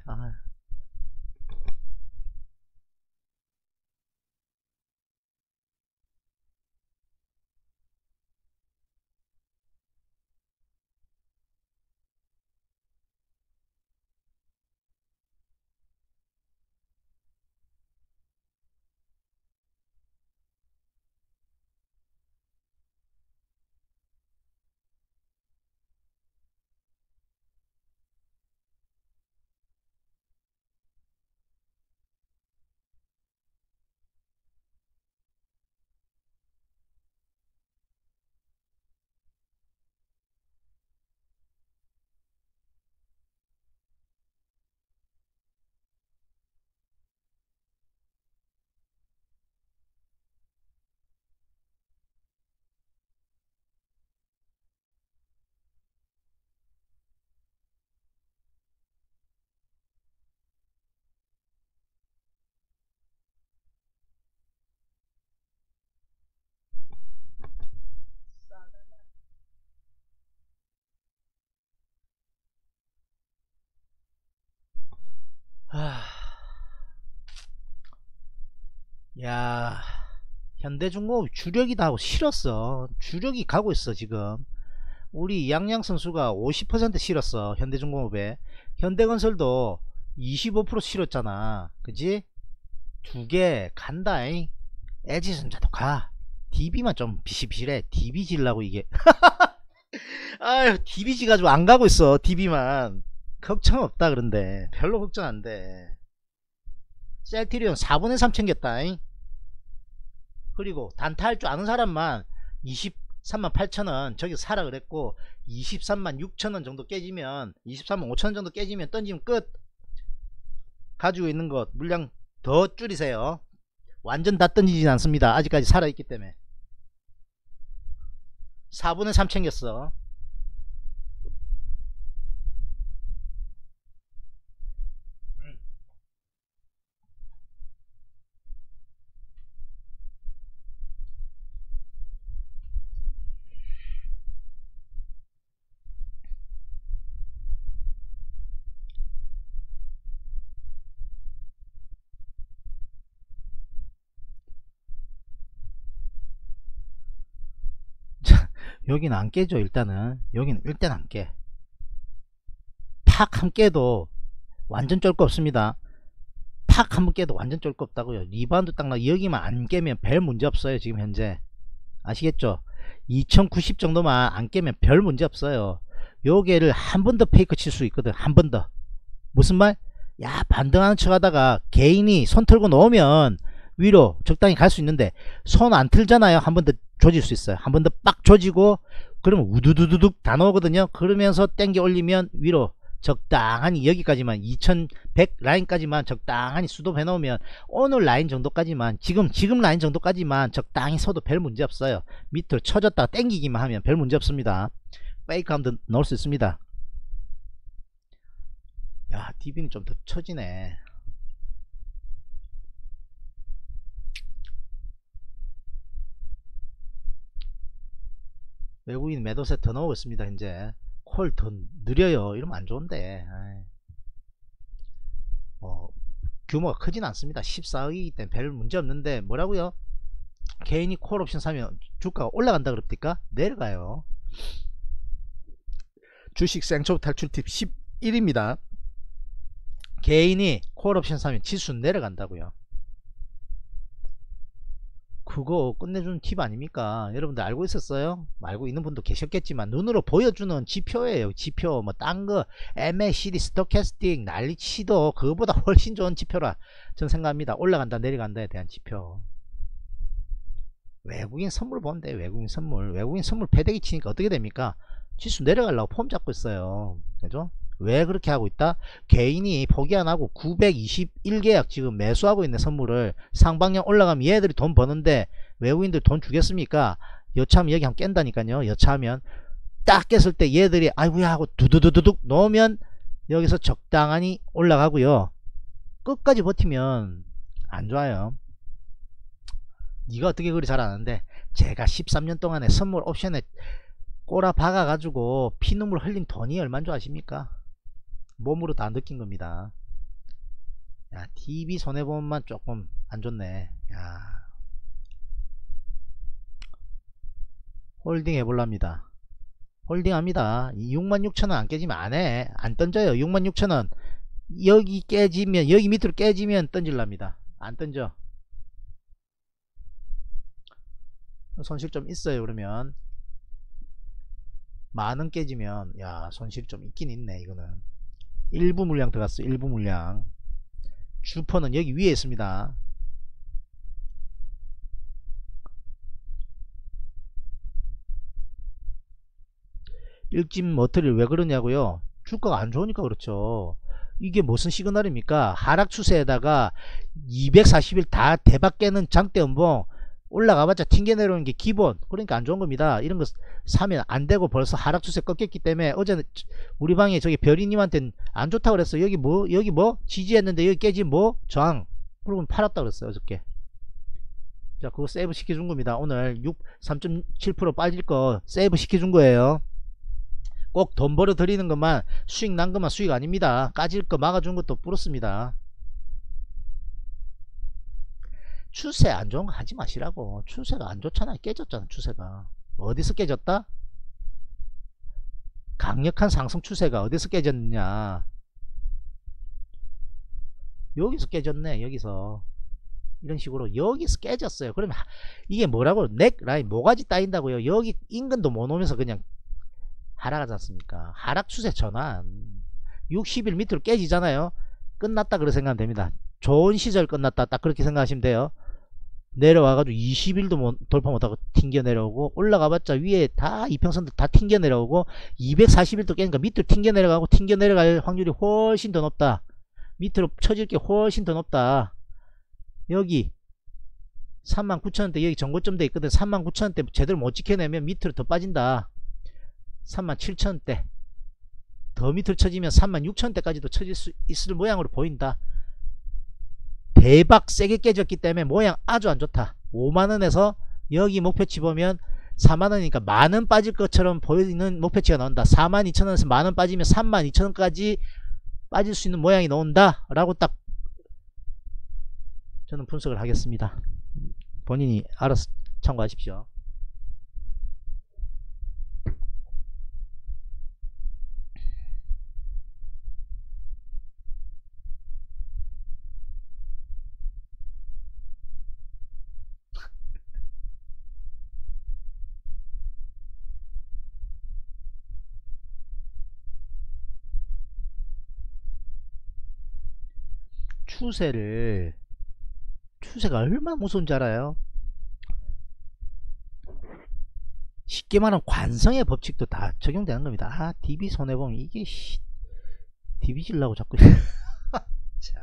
S2: 야 현대중공업 주력이다 하고 실었어. 주력이 가고 있어 지금. 우리 양양 선수가 50% 실었어. 현대중공업에. 현대건설도 25% 실었잖아. 그지? 두 개 간다잉. LG전자도 가. DB만 좀 비실비실해. DB 질라고 이게. 아유 DB 지 가지고 안 가고 있어. DB만. 걱정 없다 그런데 별로 걱정 안돼. 셀트리온 4분의 3 챙겼다잉. 그리고 단타 할 줄 아는 사람만 23만 8천원 저기 사라 그랬고 23만 6천원 정도 깨지면 23만 5천원 정도 깨지면 던지면 끝. 가지고 있는 것 물량 더 줄이세요. 완전 다 던지진 않습니다. 아직까지 살아있기 때문에. 4분의 3 챙겼어. 여기는 안 깨져. 일단은 여기는 일단 안 깨. 탁 한 깨도 완전 쫄 거 없습니다. 탁 한 번 깨도 완전 쫄 거 없다고요. 리바운드 딱 나. 여기만 안 깨면 별 문제 없어요 지금 현재. 아시겠죠? 2090 정도만 안 깨면 별 문제 없어요. 요게를 한 번 더 페이크 칠 수 있거든. 한 번 더. 무슨 말? 야 반등하는 척 하다가 개인이 손 털고 놓으면 위로 적당히 갈 수 있는데 손 안 틀잖아요. 한 번 더 조질 수 있어요. 한 번 더 빡 조지고 그러면 우두두두둑 다 나오거든요. 그러면서 땡겨 올리면 위로 적당하니 여기까지만 2100 라인까지만 적당하니 수도 해놓으면 오늘 라인 정도까지만 지금 라인 정도까지만 적당히 서도 별 문제 없어요. 밑으로 쳐졌다가 땡기기만 하면 별 문제 없습니다. 페이크하면 넣을 수 있습니다. 야 DB는 좀 더 처지네. 외국인 매도세 더 나오고 있습니다. 현재 콜 더 느려요. 이러면 안 좋은데. 규모가 크진 않습니다. 14억이기 때문에 별 문제 없는데 뭐라고요? 개인이 콜 옵션 사면 주가가 올라간다 그럽니까? 내려가요. 주식 생초보 탈출 팁 11입니다. 개인이 콜옵션 사면 지수 내려간다고요. 그거 끝내주는 팁 아닙니까? 여러분들 알고 있었어요? 알고 있는 분도 계셨겠지만 눈으로 보여주는 지표예요. 지표 뭐 딴거 MACD 스토캐스틱 난리치도 그거보다 훨씬 좋은 지표라 저는 생각합니다. 올라간다 내려간다에 대한 지표. 외국인 선물 본데 외국인 선물 패대기 치니까 어떻게 됩니까? 지수 내려가려고 폼 잡고 있어요. 그죠? 왜 그렇게 하고 있다? 개인이 포기 안하고 921계약 지금 매수하고 있는 선물을 상방향 올라가면 얘들이 돈 버는데 외국인들 돈 주겠습니까? 여차하면 여기 한번 깬다니까요. 여차하면 딱 깼을 때 얘들이 아이고야 하고 두두두둑 놓으면 여기서 적당히 올라가고요. 끝까지 버티면 안 좋아요. 네가 어떻게 그리 잘하는데 제가 13년 동안에 선물 옵션에 꼬라 박아 가지고 피눈물 흘린 돈이 얼마인 줄 아십니까? 몸으로 다 느낀 겁니다. 야, TV 손해보험만 조금 안 좋네. 야, 홀딩 해볼랍니다. 홀딩 합니다. 66,000원 안 깨지면 안해. 안 던져요. 66,000원 여기 깨지면, 여기 밑으로 깨지면 던질랍니다. 안 던져. 손실 좀 있어요. 그러면 만원 깨지면 야, 손실 좀 있긴 있네. 이거는 일부 물량 들어갔어. 일부 물량. 주퍼는 여기 위에 있습니다. 일진 머터리를 왜 그러냐고요? 주가가 안 좋으니까 그렇죠. 이게 무슨 시그널입니까? 하락 추세에다가 240일 다 대박 깨는 장대 음봉 올라가봤자 튕겨 내려오는 게 기본. 그러니까 안 좋은 겁니다. 이런 거 사면 안 되고 벌써 하락 추세 꺾였기 때문에 어제는 우리 방에 저기 별이님한테는 안 좋다 그랬어. 여기 뭐 지지했는데 여기 깨지 뭐 저항. 그러고 팔았다 그랬어요 어저께. 자, 그거 세이브 시켜준 겁니다. 오늘 3.7% 빠질 거 세이브 시켜준 거예요. 꼭 돈 벌어 들이는 것만 수익 난 것만 수익 아닙니다. 까질 거 막아준 것도 뿌렸습니다. 추세 안 좋은 거 하지 마시라고. 추세가 안 좋잖아요. 깨졌잖아. 추세가 어디서 깨졌다? 강력한 상승 추세가 어디서 깨졌느냐? 여기서 깨졌네. 여기서 이런 식으로 여기서 깨졌어요. 그러면 이게 뭐라고? 넥 라인 모가지 따인다고요. 여기 인근도 못 오면서 그냥 하락하지 않습니까? 하락 추세 전환 60일 밑으로 깨지잖아요. 끝났다 그렇게 생각하면 됩니다. 좋은 시절 끝났다 딱 그렇게 생각하시면 돼요. 내려와가지고 20일도 돌파 못하고 튕겨 내려오고 올라가봤자 위에 다 이평선들 다 튕겨 내려오고 240일도 깨니까 밑으로 튕겨 내려가고 튕겨 내려갈 확률이 훨씬 더 높다. 밑으로 쳐질 게 훨씬 더 높다. 여기 39,000원대 여기 정고점대 있거든. 39,000원대 제대로 못 지켜내면 밑으로 더 빠진다. 37,000원대 더 밑으로 쳐지면 36,000원대까지도 쳐질 수 있을 모양으로 보인다. 대박 세게 깨졌기 때문에 모양 아주 안 좋다. 5만원에서 여기 목표치 보면 4만원이니까 만원 빠질 것처럼 보이는 목표치가 나온다. 42,000원에서 만원 빠지면 32,000원까지 빠질 수 있는 모양이 나온다 라고 딱 저는 분석을 하겠습니다. 본인이 알아서 참고하십시오. 추세가 얼마나 무서운지 알아요? 쉽게 말하면 관성의 법칙도 다 적용되는 겁니다. 아, DB 손해보면 이게 DB질라고 자꾸 참.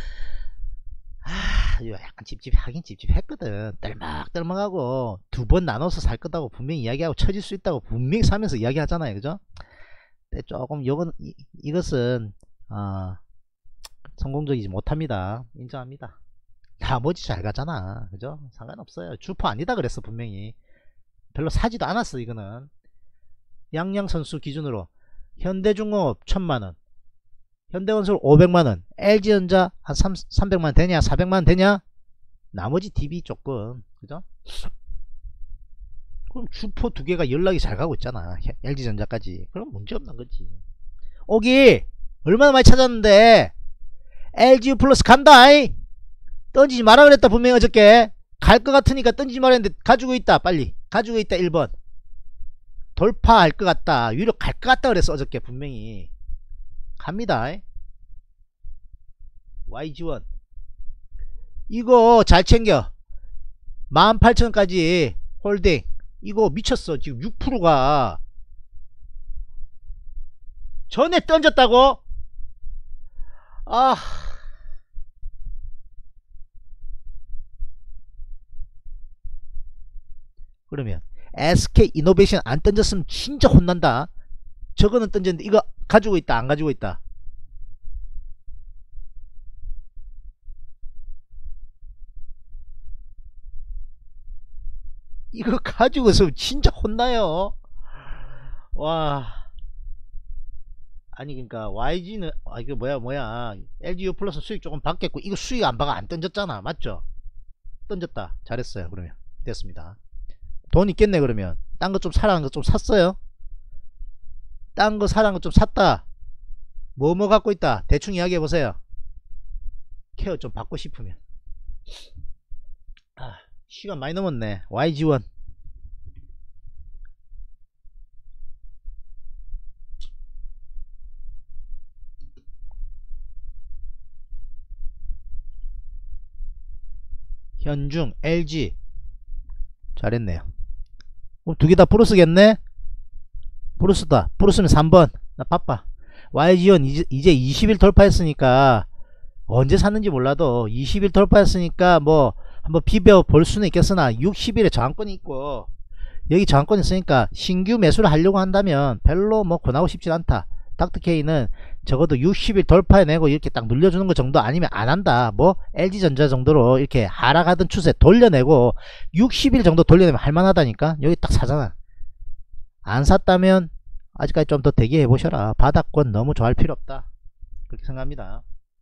S2: 아, 이거 약간 찝찝하긴 찝찝했거든. 떨먹떨먹하고 두 번 나눠서 살 거다고 분명히 이야기하고 쳐질 수 있다고 분명히 사면서 이야기하잖아요. 그죠? 근데 조금 이것은 성공적이지 못합니다. 인정합니다. 나머지 잘 가잖아. 그죠? 상관없어요. 주포 아니다 그랬어. 분명히 별로 사지도 않았어. 이거는 양양선수 기준으로 현대중공업 1000만원, 현대건설 500만원, LG전자 한 300만원 되냐 400만원 되냐. 나머지 DB 조금. 그죠? 그럼 주포 두 개가 연락이 잘 가고 있잖아. LG전자까지. 그럼 문제없는 거지. 오기 얼마나 많이 찾았는데 LGU 플러스 간다. 던지지 마라 그랬다 분명히 어저께. 갈 것 같으니까 던지지 마라 했는데 가지고 있다. 빨리 가지고 있다. 1번 돌파할 것 같다. 위로 갈 것 같다 그랬어 어저께 분명히. 갑니다. YG1 이거 잘 챙겨. 18,000원까지 홀딩. 이거 미쳤어. 지금 6%가 전에 던졌다고? 아, 그러면 SK이노베이션 안 던졌으면 진짜 혼난다. 저거는 던졌는데 이거 가지고 있다 안 가지고 있다? 이거 가지고 있으면 진짜 혼나요. 와, 아니 그러니까 YG는 이거 뭐야 LGU 플러스 수익 조금 받겠고 이거 수익 안 받아 안 던졌잖아. 맞죠? 던졌다. 잘했어요. 그러면 됐습니다. 돈 있겠네. 그러면 딴 거 좀 사라는 거 좀 샀어요? 딴 거 사라는 거 좀 샀다. 뭐 갖고 있다. 대충 이야기해 보세요. 케어 좀 받고 싶으면. 시간 많이 넘었네. YG1 현중 LG 잘했네요. 그럼 두 개 다 플러스겠네. 플러스다. 플러스면 3번. 나 바빠. YG1 이제 20일 돌파했으니까 언제 샀는지 몰라도 20일 돌파했으니까 뭐 한번 비벼 볼 수는 있겠으나 60일에 저항권이 있고 여기 저항권이 있으니까 신규 매수를 하려고 한다면 별로 뭐 권하고 싶진 않다. 닥터케이는 적어도 60일 돌파해내고 이렇게 딱 눌려주는 거 정도 아니면 안 한다. 뭐 LG전자 정도로 이렇게 하락하던 추세 돌려내고 60일 정도 돌려내면 할만하다니까. 여기 딱 사잖아. 안 샀다면 아직까지 좀 더 대기해 보셔라. 바닥권 너무 좋아할 필요 없다. 그렇게 생각합니다.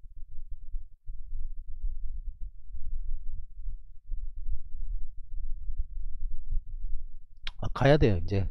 S2: 가야 돼요 이제.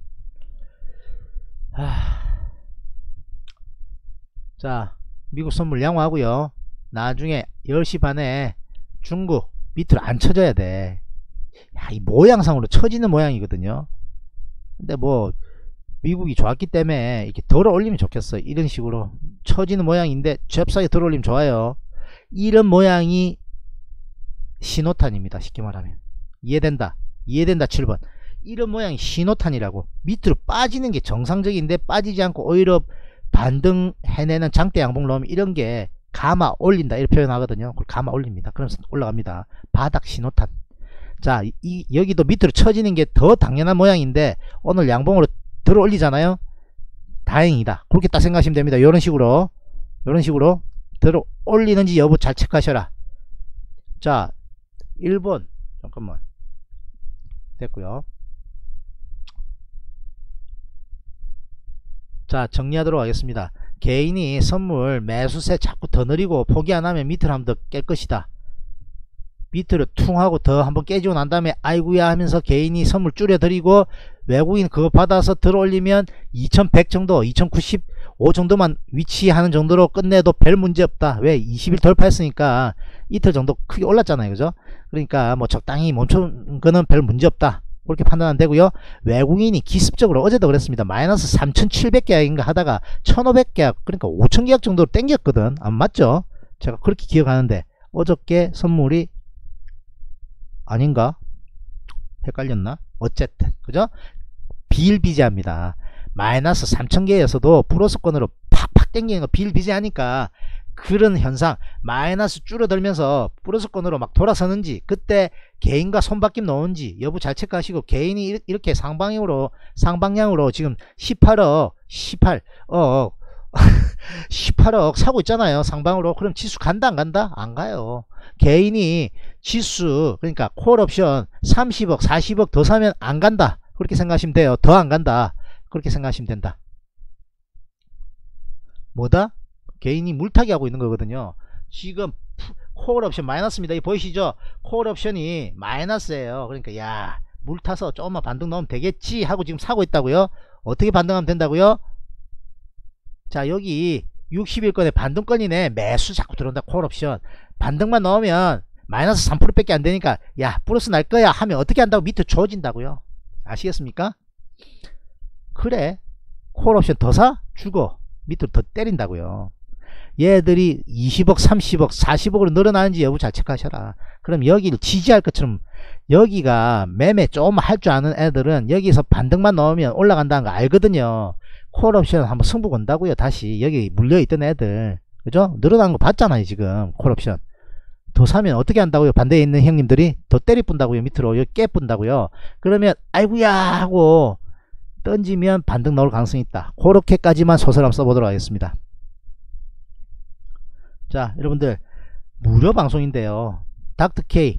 S2: 자, 미국 선물 양호하고요. 나중에 10시 반에 중국 밑으로 안 쳐져야 돼. 야, 이 모양상으로 쳐지는 모양이거든요. 근데 뭐 미국이 좋았기 때문에 이렇게 덜어 올리면 좋겠어. 이런 식으로 쳐지는 모양인데 잽싸게 덜어 올리면 좋아요. 이런 모양이 신호탄입니다. 쉽게 말하면. 이해된다. 이해된다. 7번. 이런 모양이 신호탄이라고. 밑으로 빠지는 게 정상적인데 빠지지 않고 오히려 반등 해내는 장대 양봉 넣으면 이런 게 가마 올린다 이렇게 표현하거든요. 그걸 가마 올립니다. 그러면서 올라갑니다. 바닥 신호탄. 자, 여기도 밑으로 쳐지는 게 더 당연한 모양인데 오늘 양봉으로 들어 올리잖아요. 다행이다. 그렇게 딱 생각하시면 됩니다. 이런 식으로 들어 올리는지 여부 잘 체크하셔라. 자, 1번 잠깐만 됐고요. 자, 정리하도록 하겠습니다. 개인이 선물 매수세 자꾸 더 느리고 포기 안하면 밑으로 한번 더 깰 것이다. 밑으로 퉁 하고 더 한번 깨지고 난 다음에 아이구야 하면서 개인이 선물 줄여드리고 외국인 그거 받아서 들어올리면 2100 정도 2095 정도만 위치하는 정도로 끝내도 별 문제 없다. 왜? 20일 돌파했으니까 이틀 정도 크게 올랐잖아요. 그죠? 그러니까 뭐 적당히 멈춘 거는 별 문제 없다. 그렇게 판단하면 되고요. 외국인이 기습적으로 어제도 그랬습니다. 마이너스 3700계약인가 하다가 1500계약 그러니까 5000계약 정도로 땡겼거든. 안 맞죠? 제가 그렇게 기억하는데 어저께 선물이 아닌가? 헷갈렸나? 어쨌든 그죠? 비일비재합니다. 마이너스 3000개에서도 플러스권으로 팍팍 땡기는 거 비일비재하니까 그런 현상 마이너스 줄어들면서 플러스권으로 막 돌아서는지 그때 개인과 손바뀜 넣은지 여부 잘 체크하시고 개인이 이렇게 상방향으로 지금 18억 18억 사고 있잖아요. 상방으로. 그럼 지수 간다 안 간다? 안 가요. 개인이 지수 그러니까 콜옵션 30억 40억 더 사면 안 간다. 그렇게 생각하시면 돼요. 더 안 간다. 그렇게 생각하시면 된다. 뭐다? 개인이 물타기 하고 있는 거거든요. 지금 콜옵션 마이너스입니다. 이 보이시죠? 콜옵션이 마이너스예요. 그러니까 야 물 타서 조금만 반등 넣으면 되겠지 하고 지금 사고 있다고요. 어떻게 반등하면 된다고요? 자, 여기 60일권에 반등권이네. 매수 자꾸 들어온다. 콜옵션 반등만 넣으면 마이너스 3% 밖에 안 되니까 야 플러스 날 거야 하면 어떻게 한다고? 밑에 줘진다고요. 아시겠습니까? 그래, 콜옵션 더 사? 주고 밑으로 더 때린다고요. 얘들이 20억 30억 40억으로 늘어나는지 여부 잘 체크하셔라. 그럼 여기를 지지할 것처럼, 여기가 매매 조금 할 줄 아는 애들은 여기서 반등만 넣으면 올라간다는 거 알거든요. 콜옵션 한번 승부 건다고요. 다시 여기 물려있던 애들, 그죠? 늘어나는 거 봤잖아요. 지금 콜옵션 더 사면 어떻게 한다고요? 반대에 있는 형님들이 더 때리뿐다고요. 밑으로 여기 깨뿐다고요. 그러면 아이구야 하고 던지면 반등 나올 가능성이 있다. 그렇게까지만 소설 한번 써보도록 하겠습니다. 자, 여러분들 무료 방송인데요. 닥터K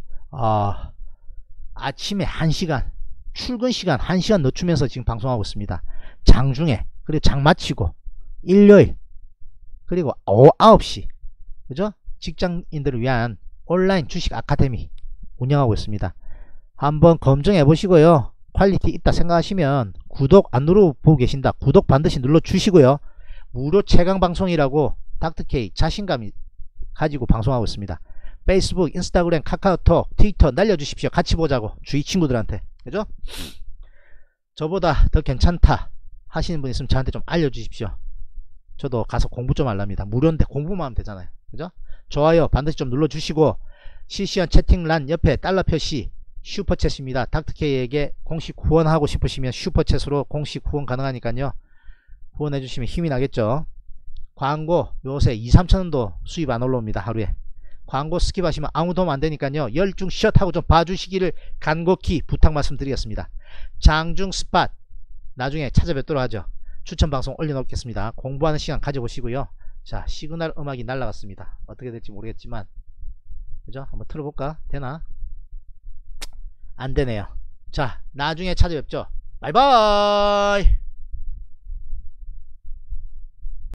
S2: 아침에 1시간 출근 시간 1시간 늦추면서 지금 방송하고 있습니다. 장중에, 그리고 장 마치고 일요일, 그리고 오후 9시, 그죠? 직장인들을 위한 온라인 주식 아카데미 운영하고 있습니다. 한번 검증해 보시고요. 퀄리티 있다 생각하시면 구독 안 누르고 계신다. 구독 반드시 눌러 주시고요. 무료 최강 방송이라고 닥터K 자신감 가지고 방송하고 있습니다. 페이스북, 인스타그램, 카카오톡, 트위터 날려주십시오. 같이 보자고 주위 친구들한테, 그죠? 저보다 더 괜찮다 하시는 분 있으면 저한테 좀 알려주십시오. 저도 가서 공부 좀 하랍니다. 무료인데 공부만 하면 되잖아요, 그죠? 좋아요 반드시 좀 눌러주시고, 실시간 채팅란 옆에 달러 표시 슈퍼챗입니다. 닥터K에게 공식 후원하고 싶으시면 슈퍼챗으로 공식 후원 가능하니까요. 후원해주시면 힘이 나겠죠. 광고 요새 2-3천원도 수입 안 올라옵니다. 하루에 광고 스킵하시면 아무 도움 안되니까요. 열중 샷하고 좀 봐주시기를 간곡히 부탁 말씀드리겠습니다. 장중 스팟 나중에 찾아뵙도록 하죠. 추천방송 올려놓겠습니다. 공부하는 시간 가져보시고요. 자, 시그널 음악이 날라갔습니다. 어떻게 될지 모르겠지만, 그죠? 한번 틀어볼까? 되나? 안되네요. 자, 나중에 찾아뵙죠. 바이바이.